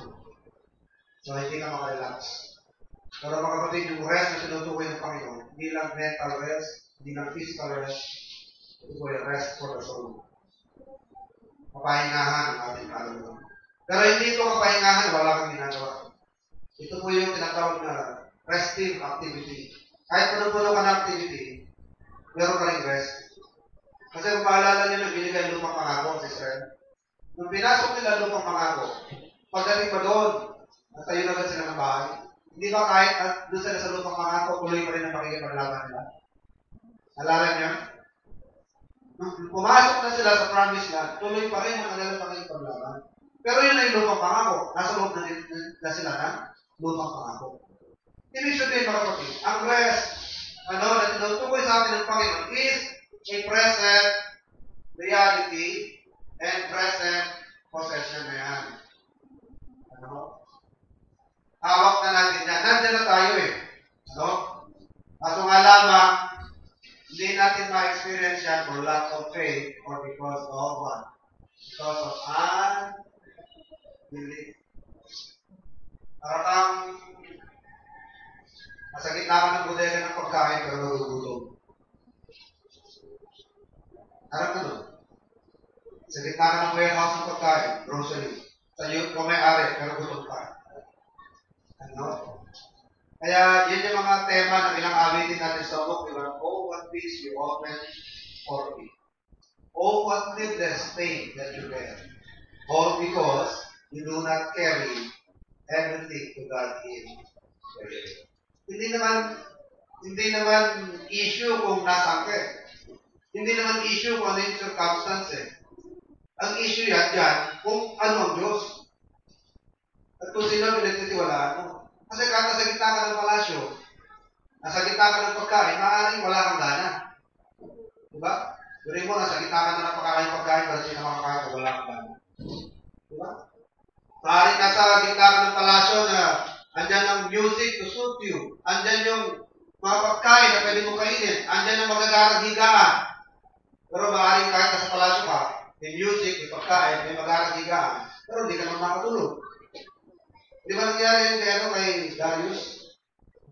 So, hindi ka makarelax. Pero mga kapatid, yung rest na tinutukoy ng Panginoon, hindi lang mental rest, hindi lang physical rest, ito po yung rest for the soul. Kapahingahan ang ating kaluluwa. Pero hindi ito kapahingahan, wala kang ginagawa. Ito po yung tinatawag na restive activity. Kahit puno-puno ka ng activity, meron ka rin rest. Kasi kung maalala nila, binigay lumang pangako sa Israel. Nung pinasok nila lumang pangako, pagdating pa doon, at tayo na sila ng bahay, hindi ba kahit at doon sila sa lumang pangako, tuloy pa rin ang pakikipaglaban nila? Alala niyo? Nung pumasok na sila sa promise land, tuloy pa rin ang kanilang pakikipaglaban. Pero yun ay lumang pangako. Nasa loob na, na sila ng lumang pangako. Ibig sabihin, mga kapatid, ang rest, ano, na tinutukoy sa atin ng Panginoon is a present reality and present possession na yan. Ano? Hawak na natin yan. Nandiyan na tayo eh. Ano? Kaso nga lamang, hindi natin ma-experience yan for lack of faith or because of what? Because of unbelief. Para kang nasa gitna ka ng bodega ng pagkain pero nagugutom. Harap ka nun. Sa gitna ka ng warehouse ng pagkain, grocery. Sa iyo, kung may ari, pero gutom ka. Ano? Kaya, yun yung mga tema na ilang awitin natin sa book, diba? Oh, what peace you open for me. Oh, what needless pain that you bear. All because you do not carry everything to God in prayer. Hindi naman, hindi naman issue kung nasaan ka. Hindi naman issue kung ano yung circumstance eh. Ang issue yan dyan kung ano ang Diyos. At kung sino pinagtitiwalaan mo. Kasi kahit nasa gitna ka ng palasyo, nasa gitna ka ng pagkain, maaaring wala kang gana. Diba? Durin mo, nasa gitna ka na ng pagkakain pagkain, pero sino makakain, wala kang gana. Diba? Maaaring nasa gitna ka ng palasyo na andyan ang music to suit you. Andyan yung mga pagkain na pwede mo kainin. Andyan ang magagarang higaan. Pero maaaring kahit nasa palasyo ka, may music, may pagkain, may magagarang higaan, pero hindi ka naman makatulog. Di ba nangyari yun kay, ano, kay Darius?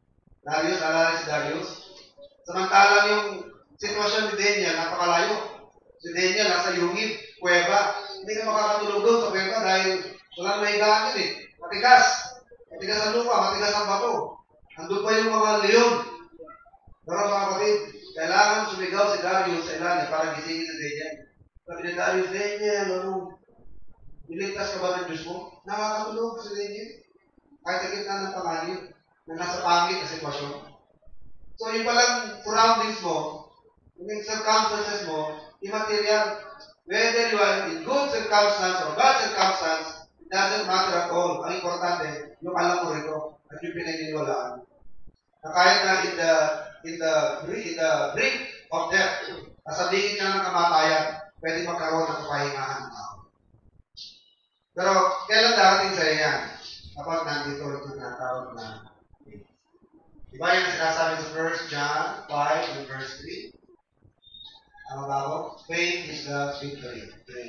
Darius, alala si Darius. Samantalang yung sitwasyon ni Daniel, napakalayo. Si Daniel, nasa yungib, kuweba. Hindi ka makakatulog doon sa kuweba dahil walang mahigaan yun eh. Matigas. Matigas ang lupa, matigas ang bato. Andun pa yung mga leon. Pero mga kapatid, kailangan sumigaw si Darius sa ilalim para gisingin si Daniel. Sabi ni Darius, Daniel, ano? Niligtas ka ba ng Diyos mo? Nakakatulog si Daniel. Kahit sa gitna ng panganib na nasa pangit na sitwasyon. So yung palang surroundings mo, yung circumstances mo, immaterial. Whether you are in good circumstance or bad circumstance, it doesn't matter at all. Ang importante, yung alam mo rito at yung pinaniniwalaan. Na kahit na in the in the in the brink of death, nasabihin ka ng kamatayan, pwede magkaroon ng kapahingahan ng tao. Pero kailan darating sa yan? Kapag nandito rin yung tinatawag na faith. Diba yung sinasabi sa First John five and verse three? Ano ba ako? Faith is the victory.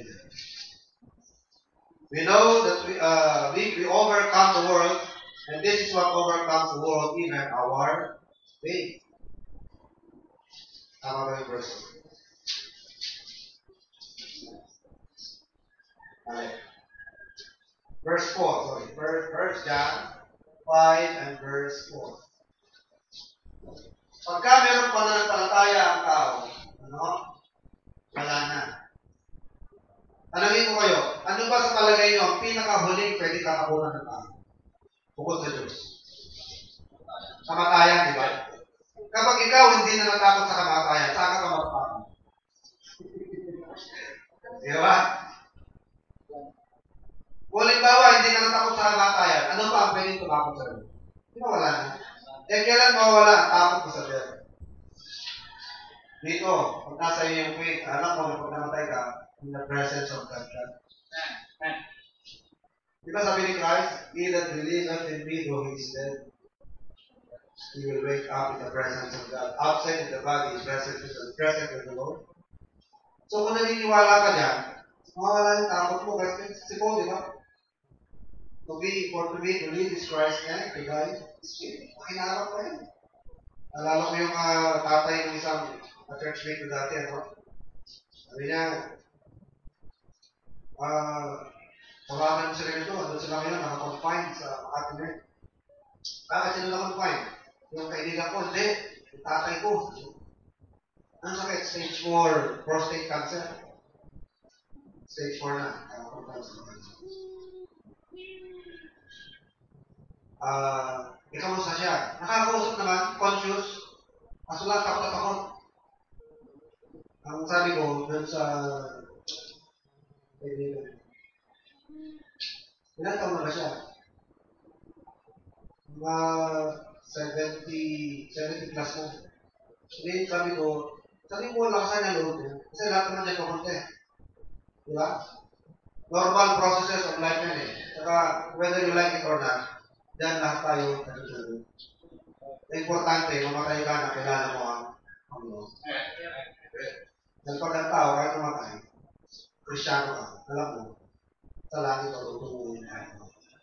We know that we, uh, we, we overcome the world, and this is what overcomes the world, even our faith. Tama ba yung verse? Okay. Verse four, sorry. First John five and verse four. Pagka meron pananampalataya ang tao, ano? Wala na. Tanungin ko kayo, ano ba sa palagay nyo ang pinakahuling pwede kakabunan ng tao? Bukod sa Diyos. Kamatayan, di ba? Kapag ikaw hindi na natakot sa kamatayan, saan ka matatakot? Di ba? Kung halimbawa, hindi ka natakot sa kamatayan, ano pa ang pwedeng tumakot sa Diyos? Di ba wala na? Eh, kailan mawala ang takot mo sa Diyos? Dito, pag nasa iyo yung faith, alam mo na pag namatay ka, in the presence of God. Di ba sabi ni Christ, he that believeth in me, though he is dead, he will wake up in the presence of God. Absent in the body, present with the, present with the Lord. So kung naniniwala ka dyan, mawala yung takot mo, kasi si Paul, di ba? To be, for to be, to live is Christ, and to die is gain. Makinarap pa yun. Alala ko yung uh, tatay ng isang uh, churchmate ko dati, ano? Sabi niya, ah, uh, tawagan mo sila nito, doon sila ngayon, nakakonfine sa Makati. Bakit sila nakakonfine? Yung kaibigan ko, hindi. Yung tatay ko. Ang sakit, stage four prostate cancer. Stage four na. Ah, uh, ikamusta siya? Nakakausap naman, conscious. Kaso lang, takot at takot. Ang sabi ko, dun sa kaibigan. Ilan taon na ba siya? Mga seventy, seventy plus na. Hindi, sabi ko, sabi ko, lakasan niya loob niya. Kasi lahat naman dyan kakunti. Diba? Normal processes of life yan eh. Saka, whether you like it or not, dyan lahat tayo natutunan. Importante, mamatay ka na kilala mo ang Panginoon. Dahil pag ang tao, kahit mamatay, Kristyano ka, alam mo, sa langit o tutulungan tayo.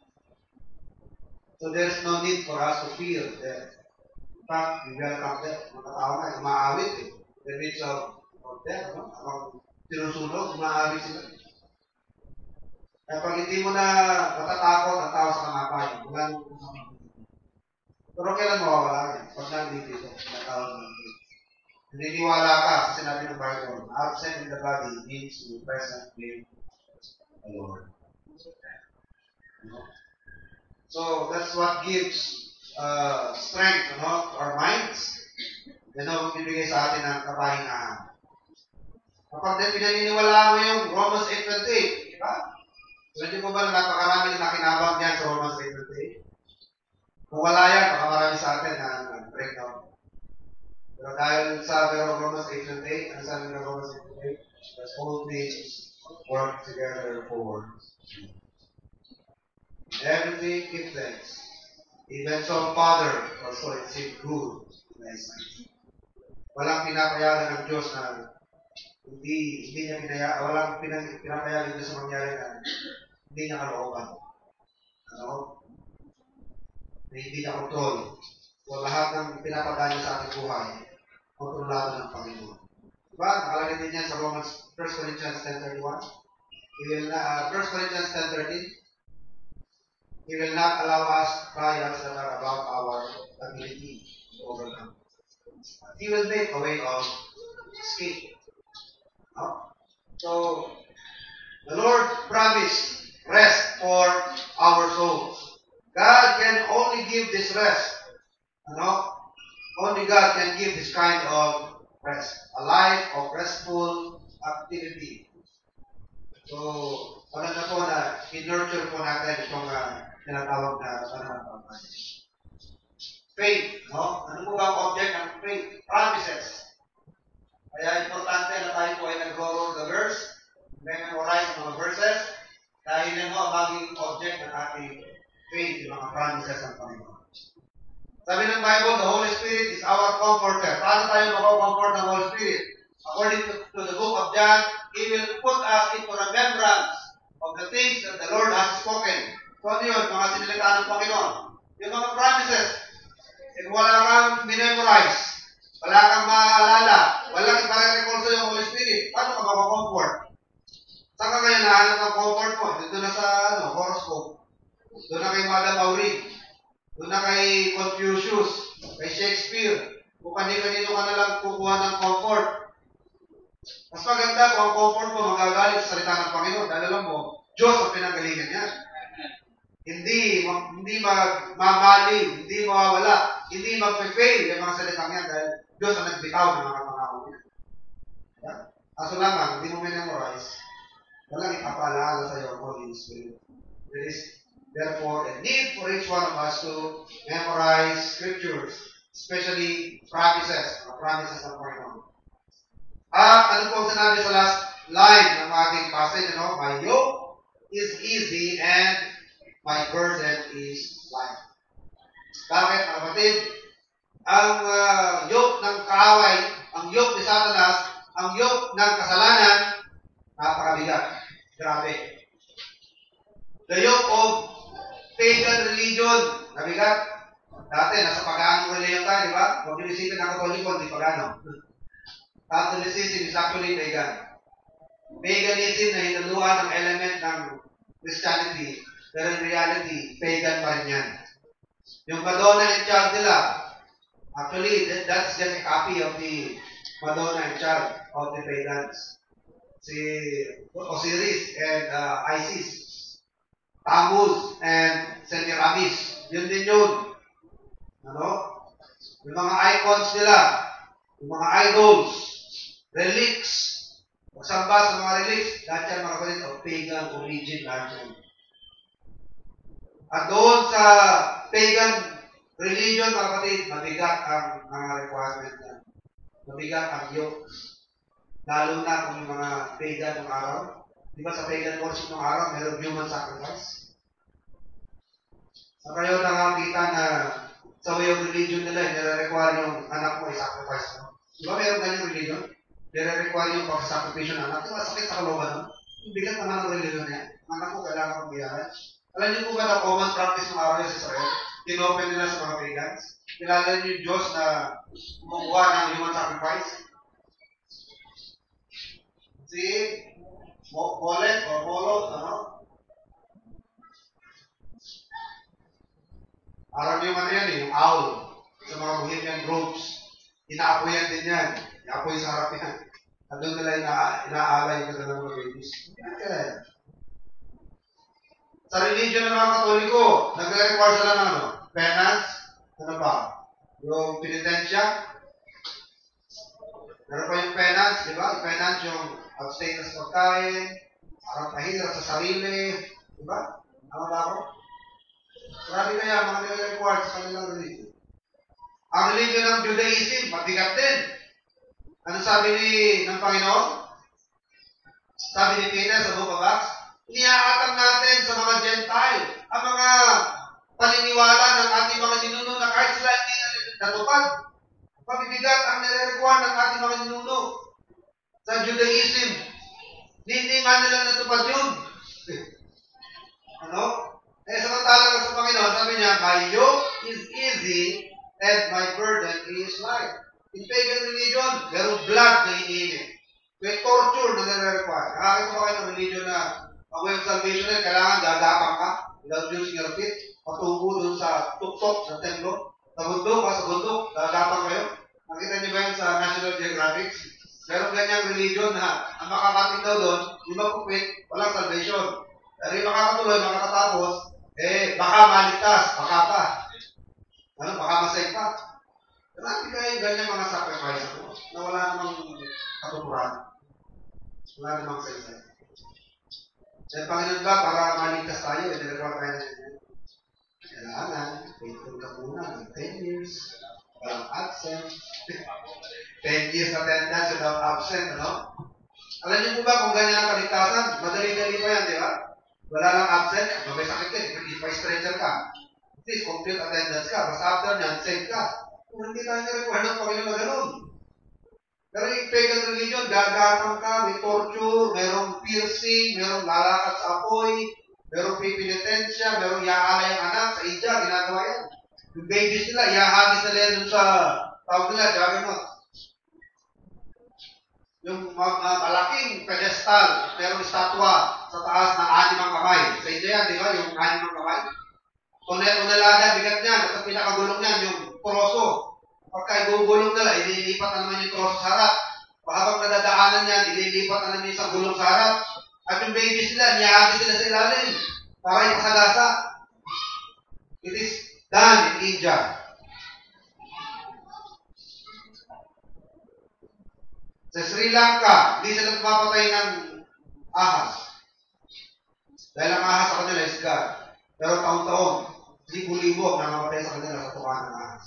So there's no need for us to fear death. In fact, we welcome death. Mga tao na, umaawit eh. The midst of, of death, no? Kapag sinusunog, umaawit sila. Kaya pag hindi mo na matatakot ang tao sa kamatayan, wala nang kusamin. Pero kailan mawawala yan? Pag nandito ito, natawag ng Diyos. Naniniwala ka sa sinabi ng Bible, absent in the body means to be present with the Lord. So that's what gives uh, strength, ano, to our minds. Yan ang bibigay sa atin ng kapahingahan. Kapag din pinaniniwala mo yung Romans eight twenty-eight, di ba? So hindi mo ba na napakaraming nakinabang yan sa Romans eight twenty-eight? Kung wala yan, baka marami sa atin na breakdown. Pero dahil sa Romans eight twenty-eight, ang sabi ng Romans eight twenty-eight, that all things work together for you. Everything give thanks. Even so, Father, also it seemed good in thy sight. Walang pinapayagan ng Diyos na hindi, hindi niya pinaya, walang pinang, pinapayagan niya sa mangyari na hindi niya kalooban. Ano? Na hindi niya kontrol. So lahat ng pinapadaan niya sa ating buhay, kontrolado ng Panginoon. Diba? Nakalagay din yan sa Romans, First Corinthians ten thirty-one. He will not, uh, First Corinthians ten thirteen. He will not allow us trials that are above our ability to overcome. He will make a way of escape. No? So, the Lord promised rest for our souls. God can only give this rest. No? Only God can give this kind of rest. A life of restful activity. So, maganda po na in-nurture po natin itong uh, tinatawag na pananampalataya. Faith, no? Ano po ba ang object ng faith? Promises. Kaya importante na tayo po ay nag-roll the verse, memorize mga verses, dahil yan mo ang maging object ng ating faith, yung mga promises ng Panginoon. Sabi ng Bible, the Holy Spirit is our comforter. Paano tayo mako-comfort ng Holy Spirit? According to, to the book of John, He will put us into remembrance of the things that the Lord has spoken. So ano yun? Mga sinilita ng Panginoon. Yung mga promises. If wala kang minemorize, wala kang maaalala, walang ipare-recall sa yung Holy Spirit, paano ka mako-comfort? Saan ka ngayon nahanap ng comfort mo? Dito na sa ano, horoscope. Doon na kay Madam Aurig. Doon na kay Confucius, kay Shakespeare. Kung kanino-kanino ka na lang kukuha ng comfort. Mas maganda kung ang comfort mo magagaling sa salita ng Panginoon. Dahil alam mo, Diyos ang pinanggalingan niya. Hindi, hindi magmamali, hindi mawawala, hindi mag-fail yung mga salitang yan dahil Diyos ang nagbitaw ng mga pangako niya. Yeah? Kaso lamang, hindi mo memorize, walang ipapaalala sa iyo ang Holy Spirit. There is therefore a need for each one of us to memorize scriptures, especially promises, mga promises ng Panginoon. At ano po sinabi sa last line ng ating passage, ano? My yoke is easy and my burden is light. Bakit, mga kapatid? Ang uh, yoke ng kaaway, ang yoke ni Satanas, ang yoke ng kasalanan, napakabigat. Grabe. The yoke of pagan religion, nabigat. Dati, nasa paganong religion tayo, di ba? Huwag niyo isipin ng Katoliko, hindi pagano. Catholicism is actually pagan. Paganism na hinaluan ng element ng Christianity, pero in reality, pagan pa rin yan. Yung Madonna and Child nila, actually, that, that's just a copy of the Madonna and Child of the pagans. Si Osiris and uh, Isis, Tammuz and Semiramis, yun din yun. Ano? Yung mga icons nila, yung mga idols, relics, pagsamba sa mga relics, lahat yan mga kapatid of pagan origin, lahat yan. At doon sa pagan religion, mga kapatid, mabigat ang mga requirement na. Mabigat ang yoke. Lalo na kung yung mga pagan ng araw. Di ba sa pagan worship ng araw, mayroong human sacrifice? Sa kayo nakakita na sa way of religion nila, nire-require yung anak mo i-sacrifice mo. Di ba mayroong ganyang religion? Nire-require yung pag-sacrifice ng anak. Di ba sakit sa kalooban nun? Yung bigat naman ng religion niya. Ang anak ko kailangan kong biyaran. Alam niyo po ba na common practice ng araw sa Israel? Tinopen nila sa mga pagans. Kilala niyo yung Diyos na kumukuha ng human sacrifice? Si Molech or Moloch, ano? Parang yung ano yan eh, yung owl. Sa mga Bohemian groups. Inaapoyan din yan. Inaapoy sa harap yan. At doon nila ina inaalay yung kanilang mga babies. Yan kaya yan. Sa religion ng mga Katoliko, nagre-require sila ng ano? Penance? Ano ba? Yung penitensya? Meron pa yung penance, di ba? Yung penance yung abstain sa pagkain, parang pahirap sa sarili, di ba? Ano ba ako? Grabe kaya mga nire-require sa kanilang religion. Ang religion ng Judaism, mabigat din. Ano sabi ni ng Panginoon? Sabi ni Peter sa Book of Acts, iniaatang natin sa mga Gentile ang mga paniniwala ng ating mga ninuno na kahit sila hindi natupad. Mabibigat ang nire-require ng ating mga ninuno sa Judaism. Hindi nga nila natupad yun. Ano? Eh, samantala sa Panginoon, sabi niya, my yoke is easy and my burden is light. In pagan religion, merong blood na iniinit. May torture na nare-require. Nakakita mo kayo ng religion na ang way of salvation na kailangan gagapang ka without using your feet, patubo dun sa tuktok sa templo. Sa bundok, ha, sa bundok, gagapang kayo. Nakita niyo ba yan sa National Geographic? Meron ganyang religion na ang makakating daw doon, di magkukwit, walang salvation. Pero yung makakatuloy, makakatapos, eh, baka maligtas, baka pa. Ano, baka masay pa. Marami kayo ganyan mga sacrifice ako na wala namang katuturan. Wala namang saysay. Dahil Panginoon ba, para maligtas tayo, eh, nilagawa tayo na kailangan, faithful ka muna ng ten years, walang absent. ten years attendance without absent, ano? Alam niyo po ba kung ganyan ang kaligtasan? Madali-dali pa yan, di ba? Wala lang absent, may sakit ka, hindi pa stretcher ka. At least, complete attendance ka. Basta after nyan, save ka. Kung hindi tayo na-require ng Panginoon na gano'n. Pero yung pagan religion, gagapang ka, may torture, merong piercing, merong lalakad sa apoy, merong pipinitensya, merong iaalay ang anak sa India, ginagawa yan. Yung babies nila, iahagis nila yan dun sa tawag nila, juggernaut. Yung uh, malaking pedestal, merong estatwa sa taas na animang kamay. Sa India yan, di ba? Yung animang kamay. Unalada, bigat niyan, at ang pinakagulong niyan, yung troso. Pagka igugulong nila, ililipat na naman yung troso sa harap. Habang nadadaanan niyan, ililipat na naman yung isang gulong sa harap. At yung babies nila, niyahagis sila sa ilalim para ipasagasa. It is done in India. Sa Sri Lanka, hindi sila nagpapatay ng ahas. Dahil ang ahas sa kanila is God. Pero taon-taon, libo-libo ang namamatay sa kanila sa tukaan ng ahas.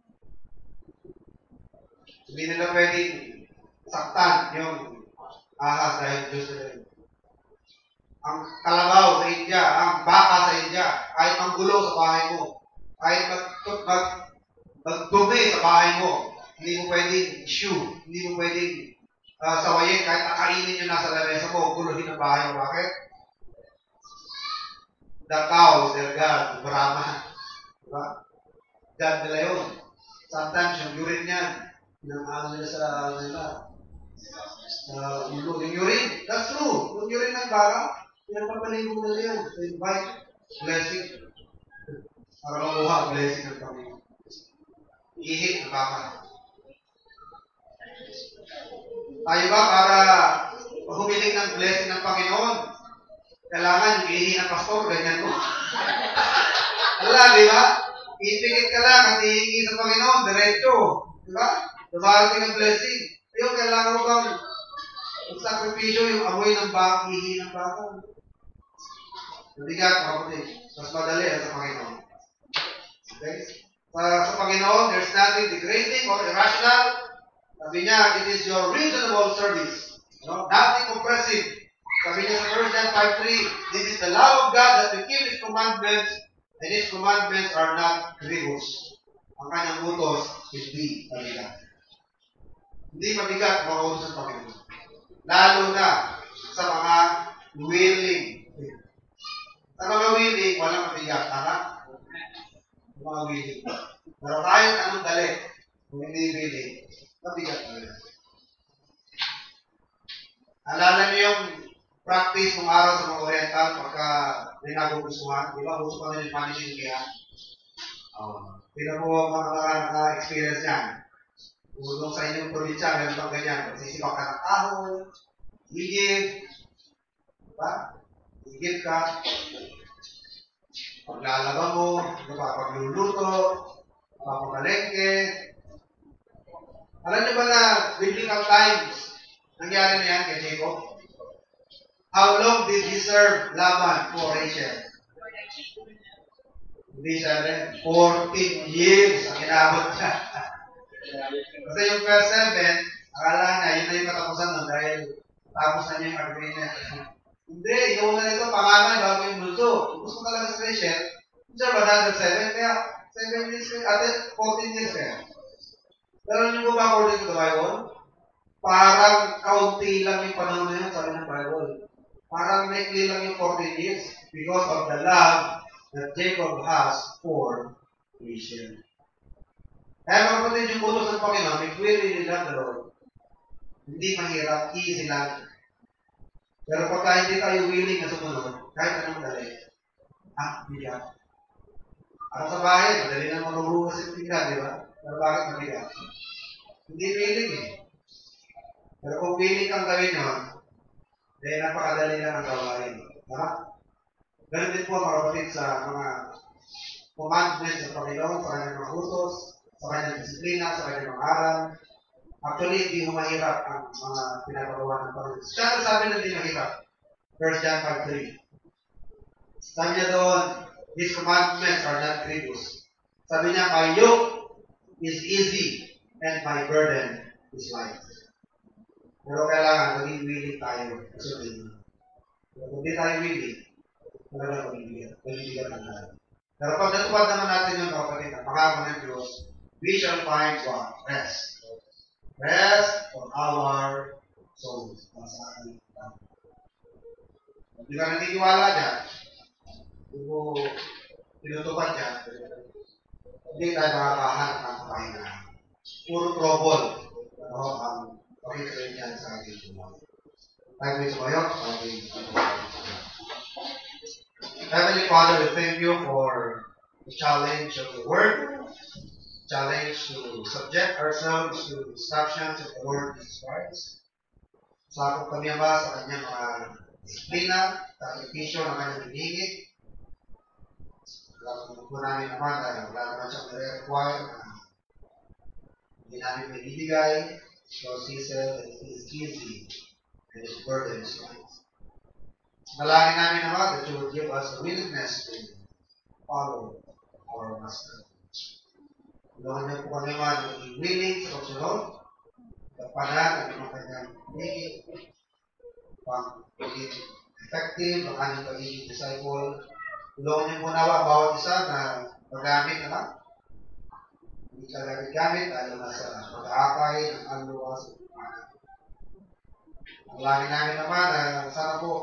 Hindi nila pwedeng saktan yung ahas dahil Diyos nila. Ang kalabaw sa India, ang baka sa India, kahit ang gulo sa bahay mo, kahit mag, mag, magdumi sa bahay mo, hindi mo pwedeng issue, hindi mo pwedeng uh, sawayin, kahit nakainin nyo nasa lamesa mo, guluhin ang bahay mo. Bakit? The cow is their God, Brahma. Diba? God nila yun. Sometimes yung urine yan, pinangalan nila sa nila. Uh, yung urine, that's true. Yung urine ng baka, pinapapaligo nila yan. To invite blessing. Para makuha blessing ng Panginoon. Ihik ng baka. Tayo ba para humiling ng blessing ng Panginoon? Kailangan yung ihi ng pastor, ganyan mo. Wala, di ba? Ipikit ka lang at ihingi sa Panginoon, diretso. Di ba? Dumarating ang blessing. Yung kailangan mo bang magsakripisyo yung amoy ng baka, ihi ng baka. Nabigat, kapatid. Mas madali sa Panginoon. Okay? Sa, sa Panginoon, there's nothing degrading or irrational. Sabi niya, it is your reasonable service. No? Nothing oppressive. Sabi niya sa First John five three, this is the love of God that we keep His commandments, and His commandments are not grievous. Ang kanyang utos, hindi mabigat. Hindi mabigat mga utos ng Panginoon. Lalo na sa mga willing. Sa mga willing, walang mabigat. Tama? Sa mga willing. Pero kahit anong dali, kung hindi willing, mabigat talaga. Alala niyo yung practice ng araw sa mga Oriental pagka may nagugustuhan. Di ba? Gusto pa rin yung punishing kaya. Um, Tignan mo mga naka-experience niyan. Kung sa inyong probinsya, meron pang ganyan. Magsisibak ka ng kahoy, higit, diba? Higit ka. Paglalaba mo, diba? Pagluluto, papamalengke. Alam niyo ba na biblical times, nangyari na yan kay Jacob? How long did he serve Laban for Rachel? Hindi siya rin. fourteen years ang inabot niya. Kasi yung verse seven, akala niya, yun na yung katapusan nun dahil tapos na niya yung agreement. Hindi, ikaw na nito, pangalan bago yung multo. Gusto talaga sa Rachel, siya ba another seven? Kaya seven years kaya, ate, fourteen years kaya. Pero nyo ba according to the Bible? Parang kaunti lang yung panahon na yun, sabi ng Bible. Parang maikli lang yung fourteen years because of the love that Jacob has for Rachel. Kaya mga kapatid, yung utos ng Panginoon, if we really love the Lord, hindi mahirap, easy lang. Pero pagka hindi tayo willing na sumunod, kahit anong dali, ah, bigat. At sa bahay, madali na manuhugas yung tingnan, di ba? Pero bakit mabigat? Hindi willing eh. Pero kung willing kang gawin yun, eh, napakadali lang ang gawain. Diba? Ganun din po mga kapatid sa mga commandments ng Panginoon, sa kanyang mga utos, sa kanyang disiplina, sa kanyang mga aral. Actually, hindi mo mahirap ang mga pinapagawa ng Panginoon. Siya sabi na hindi mahirap. First John five three. Sabi niya doon, His commandments are not grievous. Sabi niya, my yoke is easy and my burden is light. Pero kailangan maging willing tayo. Kasi kung hindi tayo willing, talaga magiging magiging ang tayo. Pero pag natupad naman natin yung kapatid, ang pangako ng Diyos, we shall find what? Rest. Rest for our souls. Sa ating tayo. Hindi ka naniniwala dyan, kung mo tinutupad dyan, hindi tayo makakahanap ng pahinga. Puro trouble. Ano ang pakikita niyan sa ating tumawa. Tayo may sumayok, ating Heavenly Father, we thank you for the challenge of the Word, challenge to subject ourselves to the instructions of the Lord Jesus Christ. Sa akong kami ba sa kanyang mga disiplina, sakripisyo na kanyang hinihingit. Alam po namin naman dahil wala naman siyang nare-require na hindi namin may bibigay. So, he said that it is easy and his burden is light. Dalangin namin naman that you would give us the willingness to follow our Master. Tulungan niyo po kami naman maging willing sa pagsunod, kapanan at mga kanyang hinihingit, pang maging effective ang aming pagiging disciple. Tulungan niyo po nawa bawat isa na magamit naman. Hindi ka gamit lalo na sa pag-aakay ng anluwas. Ang langin namin naman na uh, sana po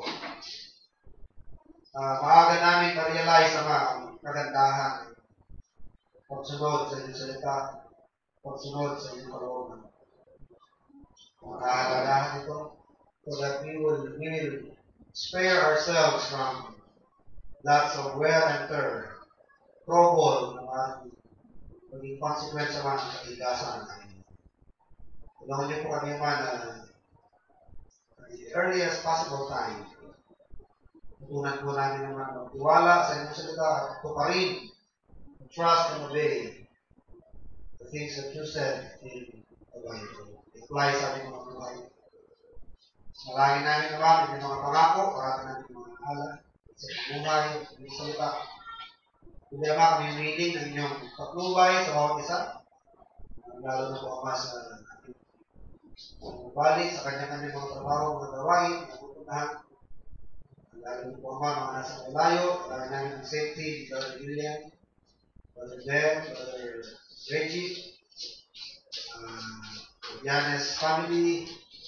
uh, maaga namin ma-realize naman ang kagandahan pagsunod sa inyong salita, pagsunod sa inyong kalooban. Ang kahalagahan ito so that we will, we will spare ourselves from lots of wear and tear, trouble, ng maging consequence naman ng katigasan namin. Tulungan niyo po kami naman na at the earliest possible time, tutunan po namin naman magtiwala sa inyong salita at tuparin, trust and obey the things that you said in the Bible. Apply sa aming mga buhay. Malangin namin naman yung mga pangako, parating namin yung mga ala sa buhay, sa inyong salita. Hindi naman kami willing ng inyong patnubay sa bawat isa. Lalo na po ama sa ating balik sa kanya-kanya mga trabaho, mga gawain, napupuntahan. Lalo na po ama mga nasa malayo, lalo namin ang safety, Brother William, Brother Ben, Brother Reggie, uh, Yanes family,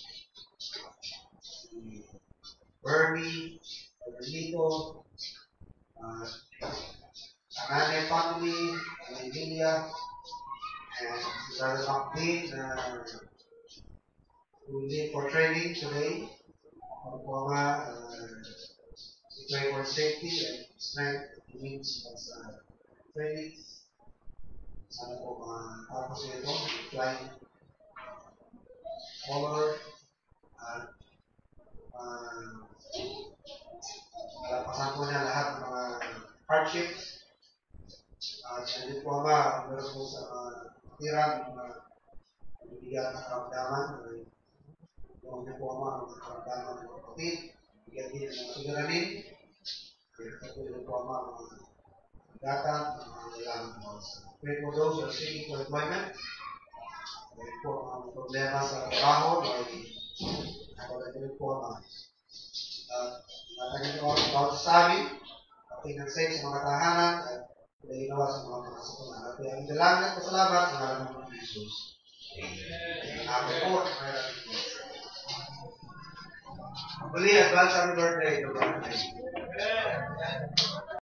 Bernie, Brother Lito, uh, Anane family, Emilia, and Brother Maclean, uh, who leave for training today. Ako po nga, uh, pray for safety and strength means as uh, training. Sana po makatapos uh, ito, flying color, at uh, malapasan po niya lahat ng mga hardships. At uh, hindi po ba, meron po sa uh, tiran, mga bibigyan ng karamdaman, kung hindi po ama ang karamdaman ng kapatid, bigyan din ng sugaranin, kaya po po ama ang mga gatan, ang mga kailangan mo. Pray for those who are seeking for employment, kaya po ang problema sa trabaho, ay nakapagdating po ama. At natagin po ang bawat sa amin, ating nagsave sa mga tahanan, at kaya ginawa sa mga pangasipunan. At kaya ang dalangin at pasalamat sa ngalan ng Jesus. Amen po. Muli, advance happy birthday.